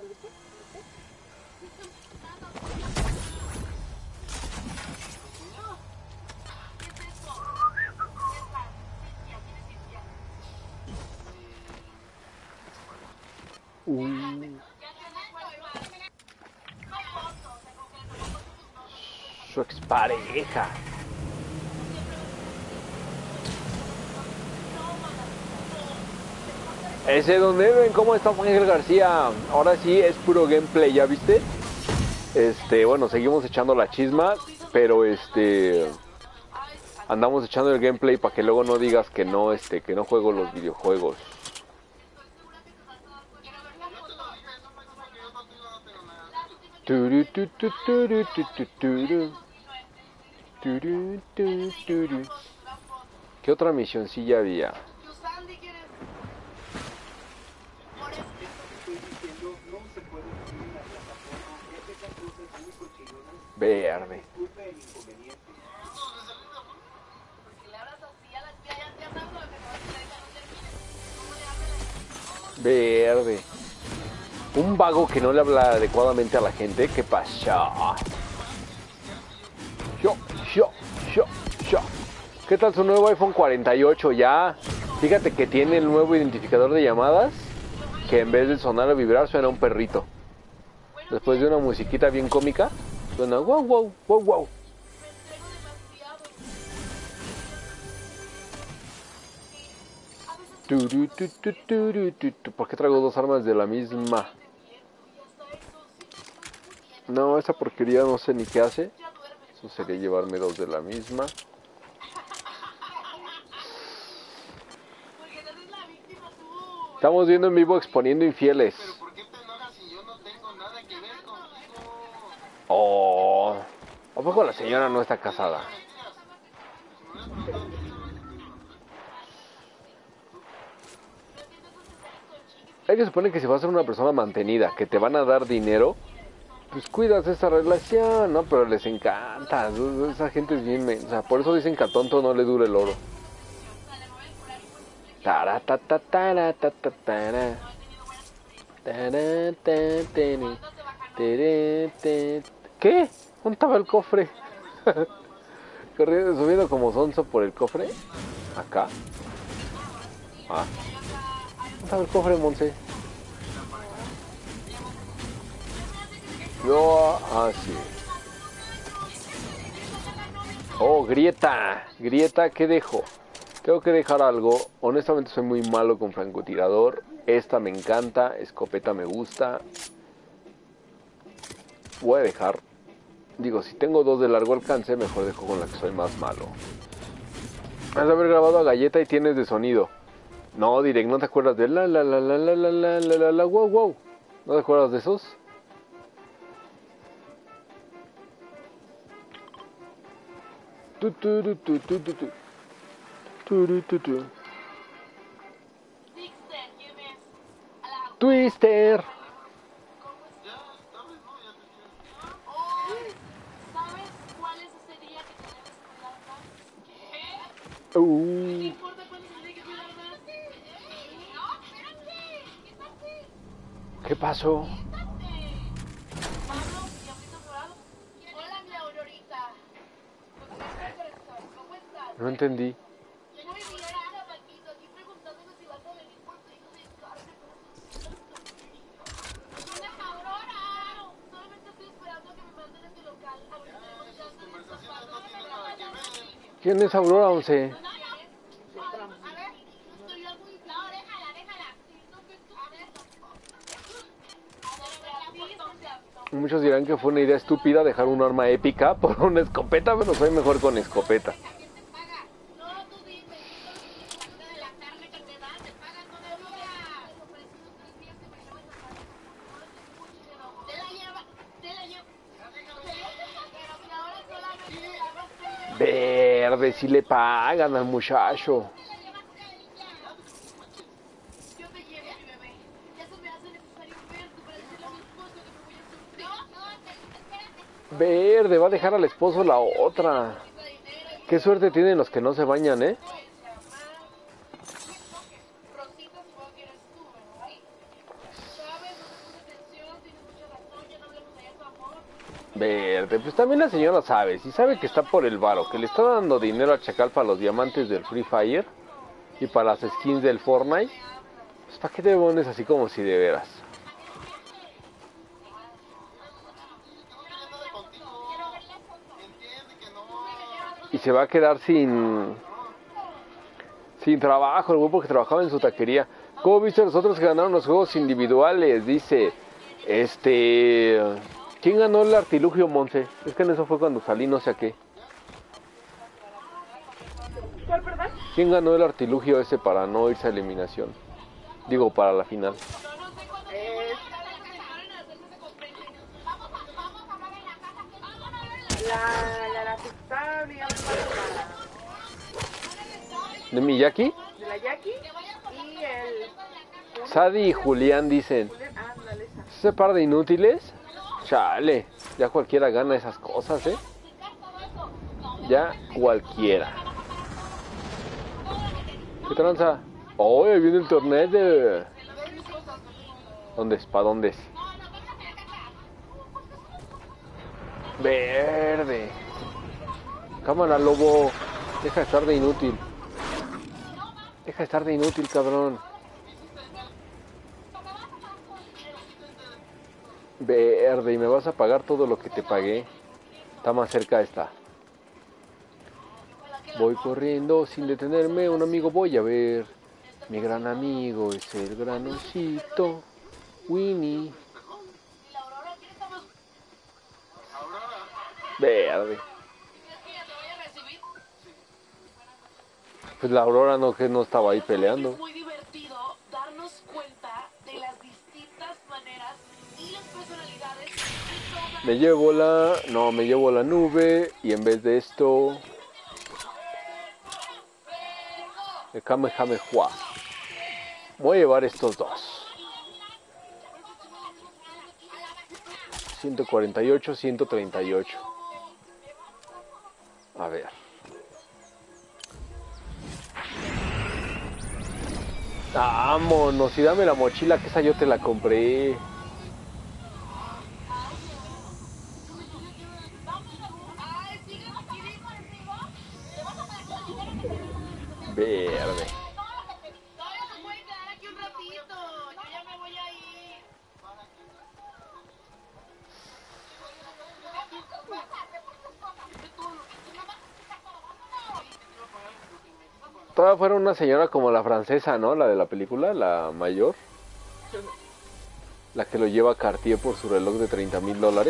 [SPEAKER 1] Su expareja. Ese donde ven cómo está Ángel García. Ahora sí es puro gameplay, ¿ya viste? Bueno, seguimos echando la chisma, pero andamos echando el gameplay para que luego no digas que no juego los videojuegos. ¿Qué otra misioncilla había? Verde. Verde. Un vago que no le habla adecuadamente a la gente. ¿Qué pasa? Yo. ¿Qué tal su nuevo iPhone 48 ya? Fíjate que tiene el nuevo identificador de llamadas, que en vez de sonar o vibrar suena un perrito. Después de una musiquita bien cómica, suena wow, wow, wow, wow. ¿Por qué traigo dos armas de la misma? No, esa porquería no sé ni qué hace. Eso sería llevarme dos de la misma. Estamos viendo en vivo Exponiendo Infieles.
[SPEAKER 7] Pero ¿por qué te enojas si yo no tengo nada que ver contigo?
[SPEAKER 1] Oh, ¿a poco la señora no está casada? Hay que suponer que si vas a ser una persona mantenida, que te van a dar dinero, pues cuidas esa relación, ¿no? Pero les encanta, esa gente es bien mensa. Por eso dicen que a tonto no le dura el oro. ¿Qué? ¿Dónde estaba el cofre? Subiendo como sonso por el cofre. Acá. ¿Dónde estaba el cofre, Monse? Sí. Oh, grieta. Grieta, ¿qué dejo? Tengo que dejar algo. Honestamente soy muy malo con francotirador. Esta me encanta. Escopeta me gusta. Voy a dejar. Digo, si tengo dos de largo alcance, mejor dejo con la que soy más malo. Has de haber grabado a Galleta y tienes de sonido. No, Direct, ¿no te acuerdas de la wow wow? ¿No te acuerdas de esos? Twister.
[SPEAKER 5] ¿Sabes cuál es ese día que te debes cuidar más? ¿Qué? ¿Qué importa cuál es el día que cuidar más? No, espérate, quítate.
[SPEAKER 1] ¿Qué pasó?
[SPEAKER 5] Pablo, diablito dorado. Hola, mi Aurorita. ¿Cómo estás?
[SPEAKER 1] No entendí.
[SPEAKER 5] Muy bien, Paquito, aquí preguntándome si vas a venir por tu hijo de carne. ¡Una Aurora! Solamente estoy esperando a que me manden este local. A ver si tenemos chance de
[SPEAKER 1] ¿Quién es Aurora 11? Muchos dirán que fue una idea estúpida dejar un arma épica por una escopeta, pero soy mejor con escopeta. Verde, si le pagan al muchacho. Verde, va a dejar al esposo la otra. Qué suerte tienen los que no se bañan, ¿eh? Verde, pues también la señora sabe, si sabe que está por el varo, que le está dando dinero a Chacal para los diamantes del Free Fire y para las skins del Fortnite, pues ¿para qué te pones así como si de veras? Y se va a quedar sin trabajo el güey porque trabajaba en su taquería. ¿Cómo viste los otros que ganaron los juegos individuales? Dice, ¿quién ganó el artilugio, Monse? Es que en eso fue cuando salí no sé a qué.
[SPEAKER 3] ¿Cuál, perdón?
[SPEAKER 1] ¿Quién ganó el artilugio ese para no irse a eliminación? Digo, para la final.
[SPEAKER 3] La que está brillando
[SPEAKER 1] ¿De Miyaki?
[SPEAKER 3] de la Jackie y el...
[SPEAKER 1] Sadi y Julián dicen.
[SPEAKER 3] Ándale, esa.
[SPEAKER 1] ¿Ese par de inútiles? Chale, ya cualquiera gana esas cosas, ¿eh? Ya cualquiera. ¿Qué tranza? Oh, ahí viene el torneo de... ¿Dónde es? ¿Para dónde es? Verde. Cámara, lobo. Deja de estar de inútil. Deja de estar de inútil, cabrón. Verde, y me vas a pagar todo lo que te pagué. Está más cerca esta. Voy corriendo sin detenerme, un amigo voy a ver. Mi gran amigo es el gran osito Winnie. Verde. Pues la Aurora no, que no estaba ahí peleando.
[SPEAKER 5] Es muy divertido darnos cuenta de las distintas maneras y las personalidades que toman.
[SPEAKER 1] Me llevo la nube y en vez de esto el Kamehameha. Voy a llevar estos dos. 148, 138. A ver. Vámonos, y dame la mochila, que esa yo te la compré. Verde. Todavía fuera una señora como la francesa, ¿no? La de la película, la mayor. La que lo lleva a Cartier por su reloj de $30,000.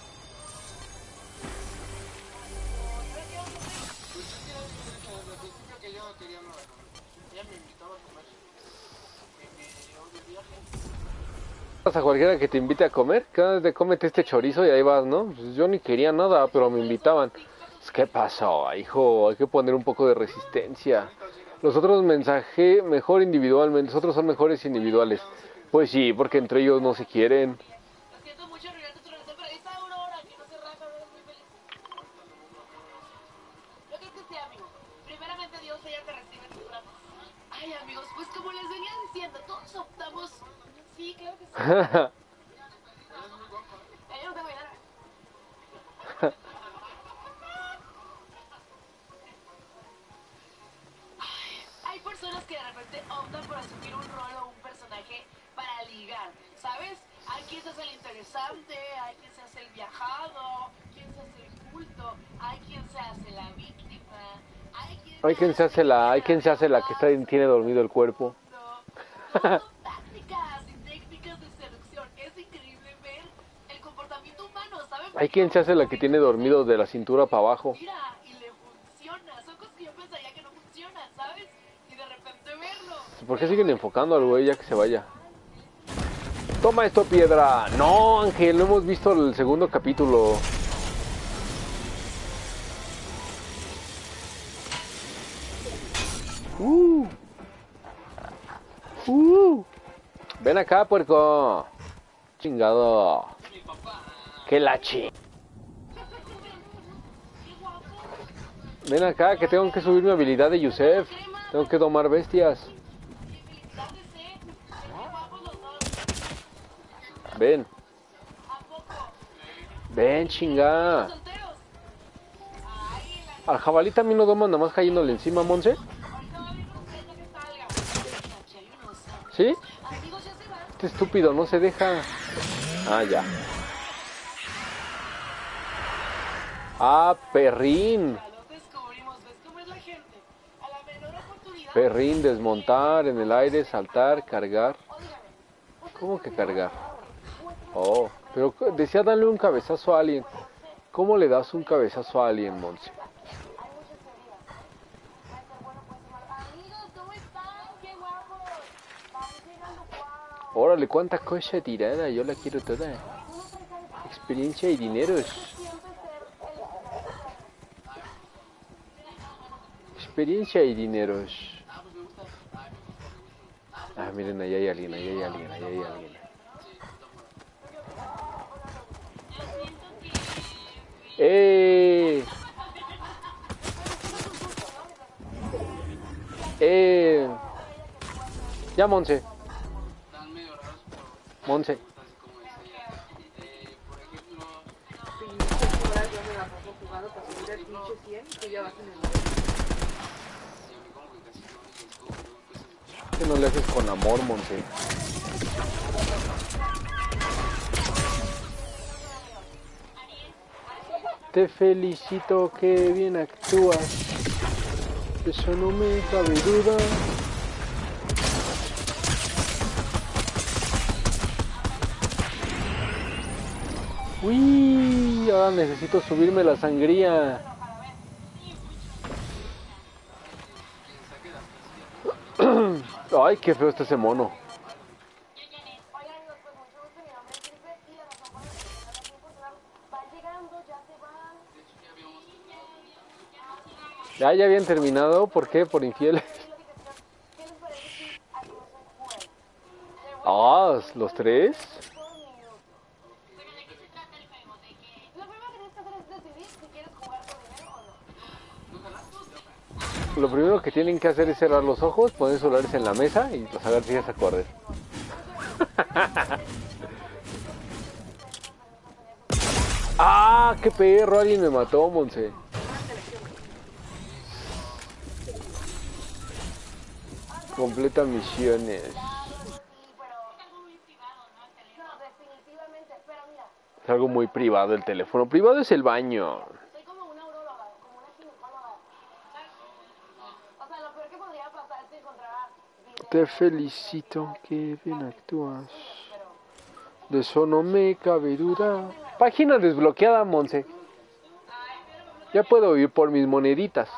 [SPEAKER 1] A cualquiera que te invite a comer, cada vez cómete este chorizo y ahí vas, ¿no? Pues yo ni quería nada, pero me invitaban. Pues, ¿qué pasó, hijo? Hay que poner un poco de resistencia. Los otros mejor individualmente, los otros son mejores individuales. Pues sí, porque entre ellos no se quieren.
[SPEAKER 5] Lo siento mucho arruinarte tu relación, pero esta Aurora que no se raja, Aurora es muy feliz. Lo que es que sí, amigo. Primeramente Dios, ella te recibe en tus brazos. Ay, amigos, pues como les venía diciendo, todos optamos. Sí, claro que sí. Ella no te va a bailar. Hay personas que de repente optan por asumir un rol o un personaje para ligar, ¿sabes? Hay quien se hace el interesante, hay quien se hace el viajado, quien se hace el culto, hay quien se hace la víctima.
[SPEAKER 1] Hay quien se hace la que tiene dormido el cuerpo.
[SPEAKER 5] Tácticas y técnicas de seducción. Es increíble ver el comportamiento humano, ¿sabes?
[SPEAKER 1] Hay quien se hace la que tiene dormido de la cintura para abajo.
[SPEAKER 5] Mira, y le funciona. Son cosas que yo pensaría que no funcionan, ¿sabes? Y de repente verlo.
[SPEAKER 1] ¿Por qué siguen enfocando al güey ya que se vaya? Toma esto, piedra. No, Ángel, no hemos visto el segundo capítulo. Ven acá, puerco. Chingado. Que la chi. Ven acá, que tengo que subir mi habilidad de Yusef. Tengo que domar bestias. Ven. Ven, chinga. Al jabalí también lo doman nada más cayéndole encima, Monse. ¿Sí? Este estúpido no se deja. Ah, ya. Ah, perrín. Perrín, desmontar, en el aire, saltar, cargar. ¿Cómo que cargar? Oh, pero decía darle un cabezazo a alguien. ¿Cómo le das un cabezazo a alguien, Monse? Órale, cuánta cosa tirada, yo la quiero toda. Experiencia y dineros. Experiencia y dineros. Ah, miren, ahí hay alguien, ahí hay alguien, ahí hay alguien. ¡Eh! ¡Eh! Ya, Monse. Monse. ¿Qué no le haces con amor, Monse? Te felicito, que bien actúas. Eso no me cabe duda. Uy, ahora necesito subirme la sangría. Ay, qué feo está ese mono. Ya habían terminado, ¿por qué? Por infieles. Ah, ¿los tres? Lo primero que tienen que hacer es cerrar los ojos, poner celulares en la mesa y los agarrar a correr. ¡Ah, qué perro! Alguien me mató, Monse. Completa misiones. Es algo muy privado el teléfono. Privado es el baño. Te felicito, que bien actúas. De eso no me cabe duda. Página desbloqueada, Monse. Ya puedo ir por mis moneditas.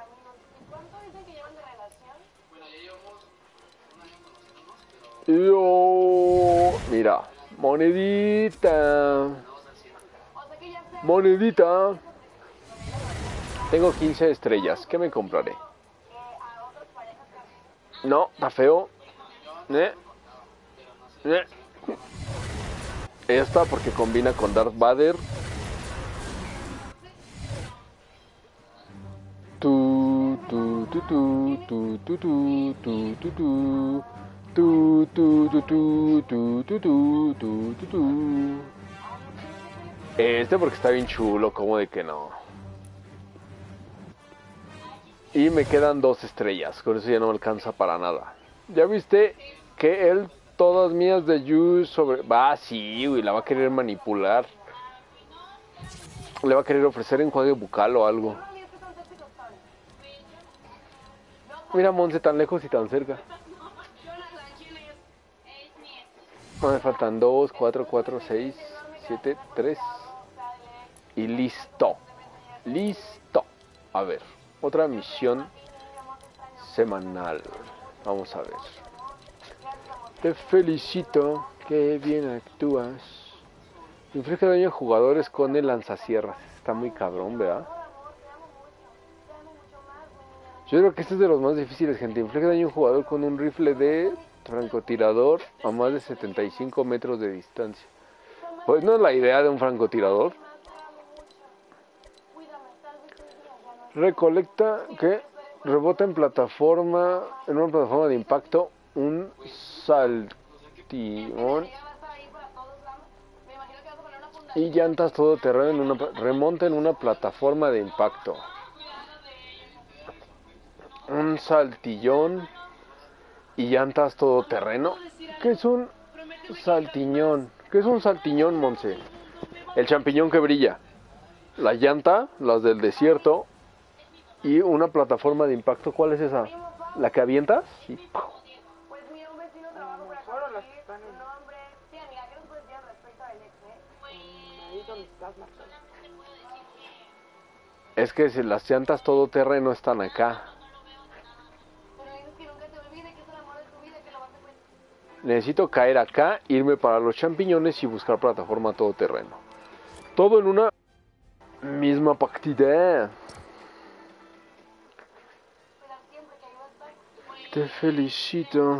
[SPEAKER 1] Mira, monedita. Monedita. Tengo 15 estrellas. ¿Qué me compraré? No, está feo. Esta porque combina con Darth Vader. Este porque está bien chulo, como de que no. Y me quedan 2 estrellas, con eso ya no me alcanza para nada. ¿Ya viste que él, todas mías de Yu sobre... Va, sí, güey, la va a querer manipular. Le va a querer ofrecer enjuague bucal o algo. Mira, Monse, tan lejos y tan cerca. No, me faltan 2, 4, 4, 6, 7, 3. Y listo. Listo. A ver, otra misión semanal. Vamos a ver. Te felicito. Qué bien actúas. Inflige daño a jugadores con el lanzacierras. Está muy cabrón, ¿verdad? Yo creo que este es de los más difíciles, gente. Inflige daño a un jugador con un rifle de francotirador a más de 75 metros de distancia. Pues no es la idea de un francotirador. Recolecta que rebota en una plataforma de impacto, un saltimón y llantas todoterreno remonta en una plataforma de impacto. Un saltillón y llantas todoterreno. ¿Qué es un saltiñón? ¿Qué es un saltiñón, Monse? El champiñón que brilla. La llanta, las del desierto. Y una plataforma de impacto. ¿Cuál es esa? ¿La que avientas? Y ¡pum! Es que si las llantas todoterreno están acá. Necesito caer acá, irme para los champiñones y buscar plataforma todoterreno. Todo en una misma partida. Te felicito.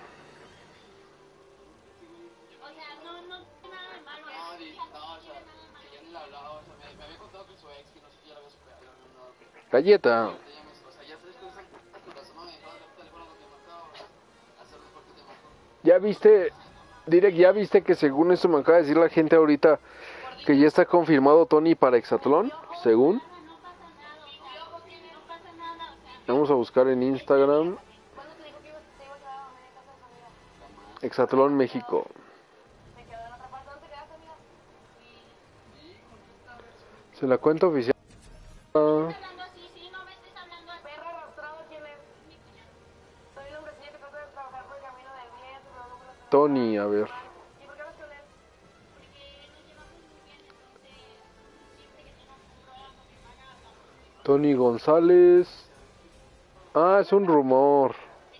[SPEAKER 1] Galleta. Ya viste, Direct, ya viste que según esto me acaba de decir la gente ahorita que ya está confirmado Tony para Hexatlón, según. Vamos a buscar en Instagram. Hexatlón México. Se la cuenta oficial. Tony, a ver. Tony González. Ah, es un rumor.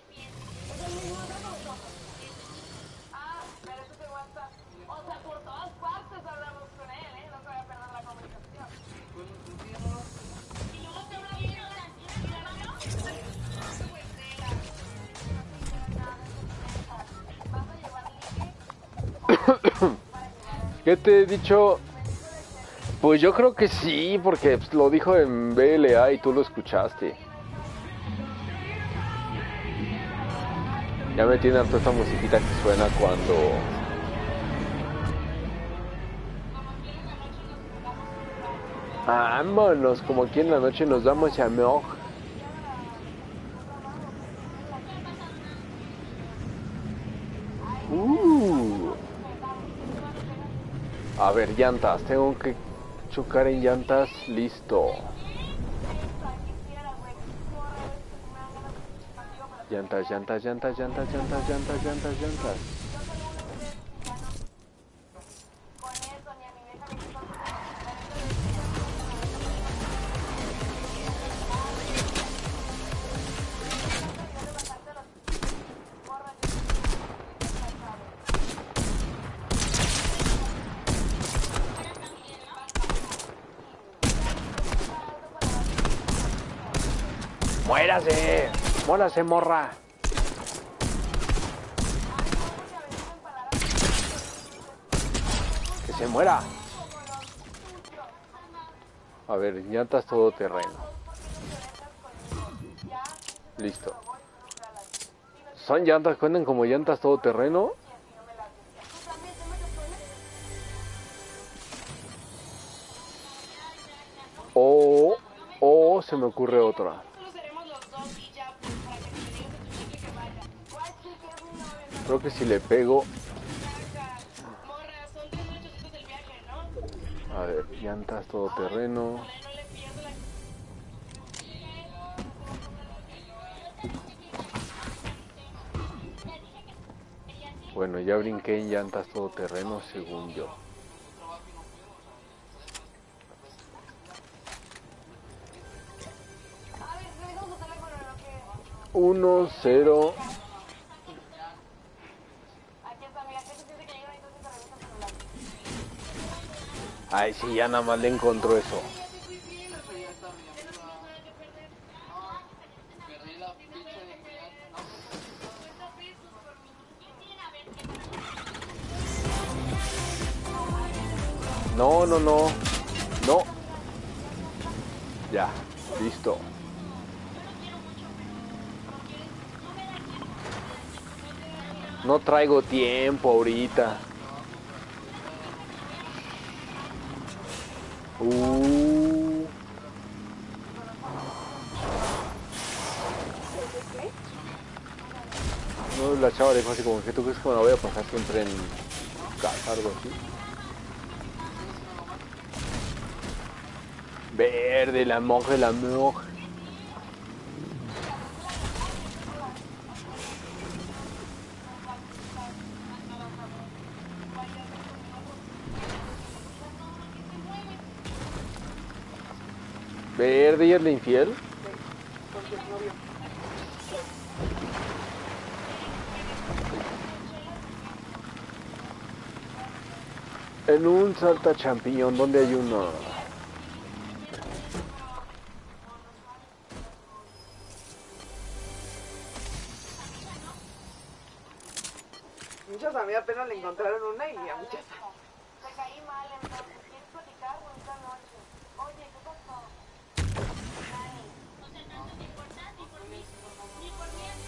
[SPEAKER 1] ¿Qué te he dicho? Pues yo creo que sí, porque lo dijo en BLA y tú lo escuchaste. Ya me tiene harto esta musiquita que suena cuando... Vámonos, como aquí en la noche nos damos amor. A ver, llantas, tengo que chocar en llantas, listo. Llantas. ¡Muérase, morra! ¡Que se muera! A ver, llantas todoterreno. Listo. ¿Son llantas? ¿Cuentan como llantas todoterreno? O se me ocurre otra. Creo que si le pego... A ver, llantas todoterreno. Bueno, ya brinqué en llantas todoterreno según yo.
[SPEAKER 5] A ver, revisamos tu teléfono en lo que...
[SPEAKER 1] 1-0.
[SPEAKER 5] Aquí está, mira, ¿qué se siente que llega y entonces te revisa tu celular?
[SPEAKER 1] Ay, sí, ya nada más le encontró eso. No, no, no. No. Ya, listo. No traigo tiempo ahorita. No, la chava dijo así como que tú crees que me la voy a pasar siempre en casa, algo así. Verde, la monja, la monja. Verde, ¿y es la infiel?
[SPEAKER 3] Con su novio.
[SPEAKER 1] En un salta champiñón, ¿dónde hay uno?
[SPEAKER 3] Muchas a mí apenas le encontraron una y a muchas.
[SPEAKER 5] Te caí mal, entonces. ¿Quieres platicar o esta noche? Oye, ¿qué pasó? Dani. O sea, tanto te importa ni por mí. Ni por mí has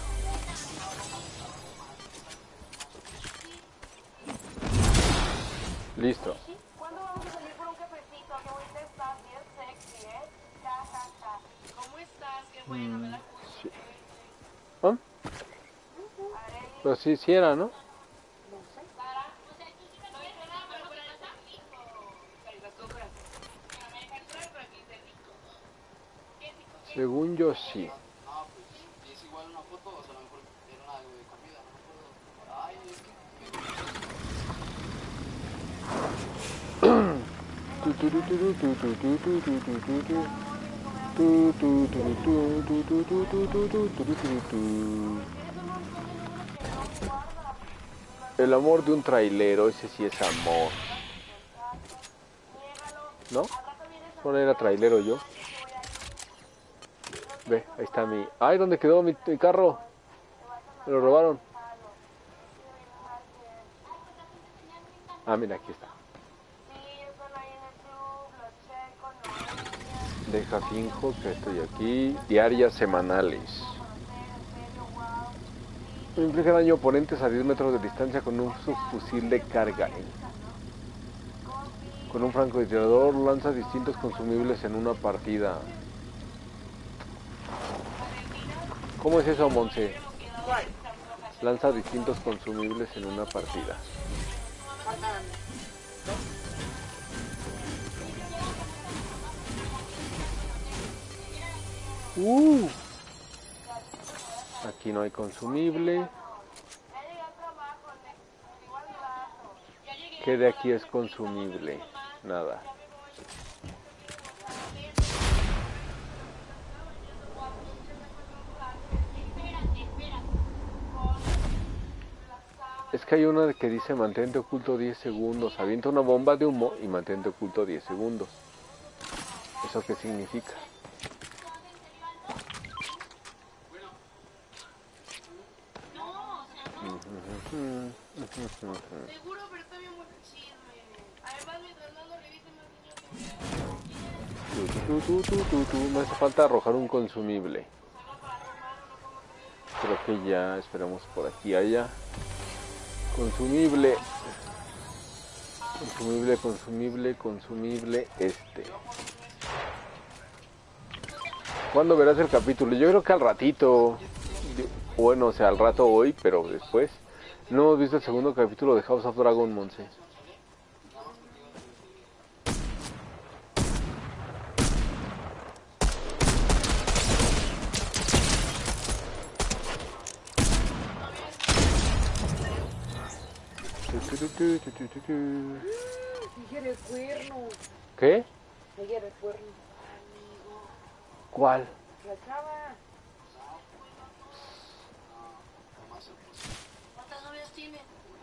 [SPEAKER 1] Listo.
[SPEAKER 5] ¿Cuándo vamos a salir por un cafecito? Qué bonita estás, bien sexy, ¿eh? Ja, ja, ja. ¿Cómo estás? Qué bueno, me la
[SPEAKER 1] Sí. ¿Ah? Pero sí, sí era, ¿no? Según yo sí.
[SPEAKER 7] No, pues, y es igual una foto, o sea, a lo mejor era una de comida, no me acuerdo. Ay, es
[SPEAKER 1] El amor de un trailero, ese sí es amor. ¿No? Bueno, era trailero yo. Ve, ahí está mi... ¡Ay, ¿dónde quedó mi carro? Me lo robaron. Ah, mira, aquí está. Deja finjo que estoy aquí. Diarias semanales. Inflige daño a oponentes a 10 metros de distancia con un subfusil de carga. Con un francotirador lanza distintos consumibles en una partida. ¿Cómo es eso, Monse? Lanza distintos consumibles en una partida. Aquí no hay consumible. ¿Qué de aquí es consumible? Nada. Es que hay una que dice mantente oculto 10 segundos. Avienta una bomba de humo y mantente oculto 10 segundos. ¿Eso qué significa?
[SPEAKER 5] Seguro, pero está bien bueno el chisme. Además, mientras no lo revisen más niños.
[SPEAKER 1] Me hace falta arrojar un consumible. Creo que ya, esperemos por aquí haya. Consumible. Consumible, este. ¿Cuándo verás el capítulo? Yo creo que al ratito. Bueno, o sea, al rato hoy, pero después. No hemos visto el segundo capítulo de House of Dragon, Monse.
[SPEAKER 3] Dije el cuerno.
[SPEAKER 1] ¿Qué?
[SPEAKER 3] Ella era el cuerno.
[SPEAKER 1] ¿Cuál?
[SPEAKER 3] La chava.
[SPEAKER 5] ¿Cuántas novias tiene?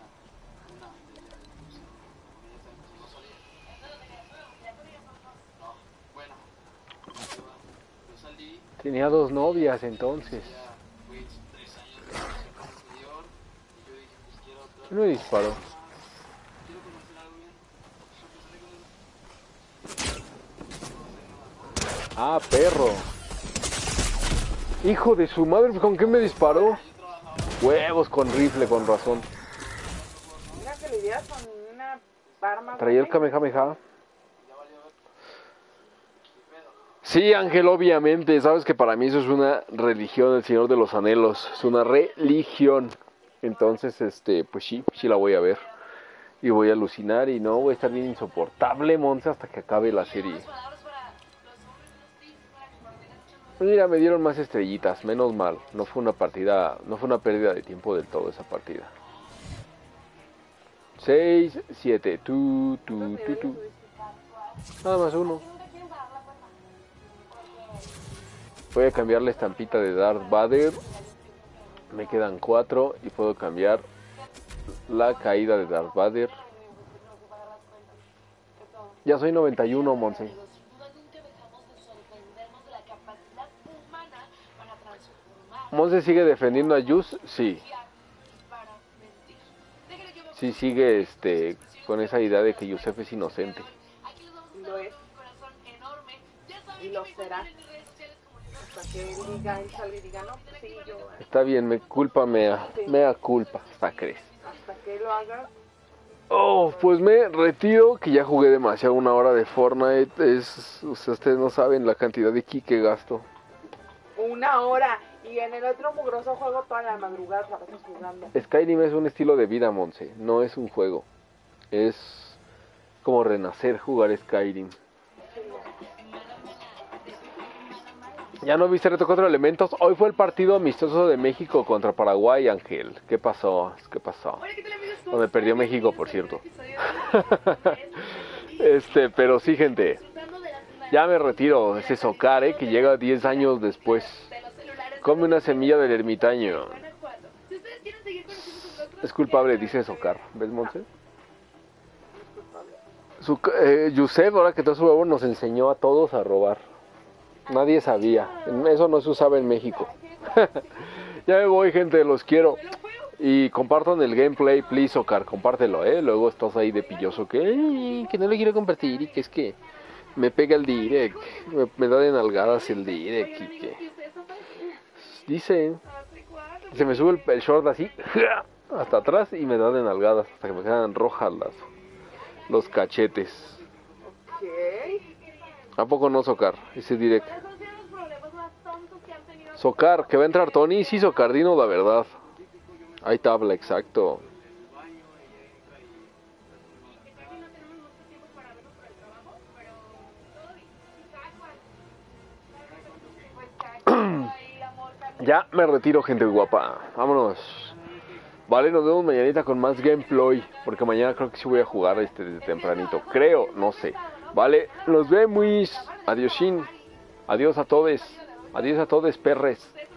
[SPEAKER 1] Tenía 2 novias entonces. ¿Quién me disparó? Ah, perro. Hijo de su madre, ¿con qué me disparó? Huevos con rifle, con razón.
[SPEAKER 3] Mira que le dieras con una arma.
[SPEAKER 1] Traía el Kamehameha. Sí, Ángel, obviamente. Sabes que para mí eso es una religión, el Señor de los Anhelos. Es una religión. Entonces, pues sí la voy a ver. Y voy a alucinar y no, voy a estar bien insoportable, Monse, hasta que acabe la serie. Mira, me dieron más estrellitas, menos mal. No fue una pérdida de tiempo del todo esa partida. 6, 7, tú. Nada más uno. Voy a cambiar la estampita de Darth Vader. Me quedan 4 y puedo cambiar la caída de Darth Vader. Ya soy 91, Monse. ¿Monse sigue defendiendo a Yus? Sí. Sí sigue con esa idea de que Yusef es inocente.
[SPEAKER 3] Lo es. Y lo será. Hasta que él diga, él salga y diga, no, pues sí, yo.
[SPEAKER 1] Está bien, mea culpa, hasta crees.
[SPEAKER 3] Hasta que lo haga.
[SPEAKER 1] Oh, pues me retiro, que ya jugué demasiado 1 hora de Fortnite. Ustedes no saben la cantidad de ki que gasto.
[SPEAKER 3] 1 hora. Y en el otro mugroso juego toda la madrugada la pasas jugando.
[SPEAKER 1] Skyrim es un estilo de vida, Monse, no es un juego. Es como renacer jugar Skyrim. ¿Ya no viste Reto 4 Elementos? Hoy fue el partido amistoso de México contra Paraguay, Ángel. ¿Qué pasó? Donde perdió México, por cierto. Pero sí, gente. Ya me retiro. Ese Socar, que llega 10 años después. Come una semilla del ermitaño. Es culpable, dice Socar. ¿Ves, Monse? Yusef, ahora que todo su huevo, nos enseñó a todos a robar. Nadie sabía. Eso no se usaba en México. Ya me voy, gente. Los quiero. Y compartan el gameplay, please, Socar. Compártelo, Luego estás ahí de pilloso que no le quiero compartir y que es que me pega el direct. Me da de nalgadas el direct y que... Dice, se me sube el short así hasta atrás y me da de nalgadas hasta que me quedan rojas los cachetes. ¿A poco no, Socar? Ese direct. Socar, que va a entrar Tony. Sí, Socar, dinos la verdad. Hay tabla, exacto. Ya me retiro, gente guapa. Vámonos. Vale, nos vemos mañanita con más gameplay. Porque mañana creo que sí voy a jugar desde tempranito. Creo, no sé. Vale, nos vemos. Adiosín. Adiós a todos. Adiós a todos, perres.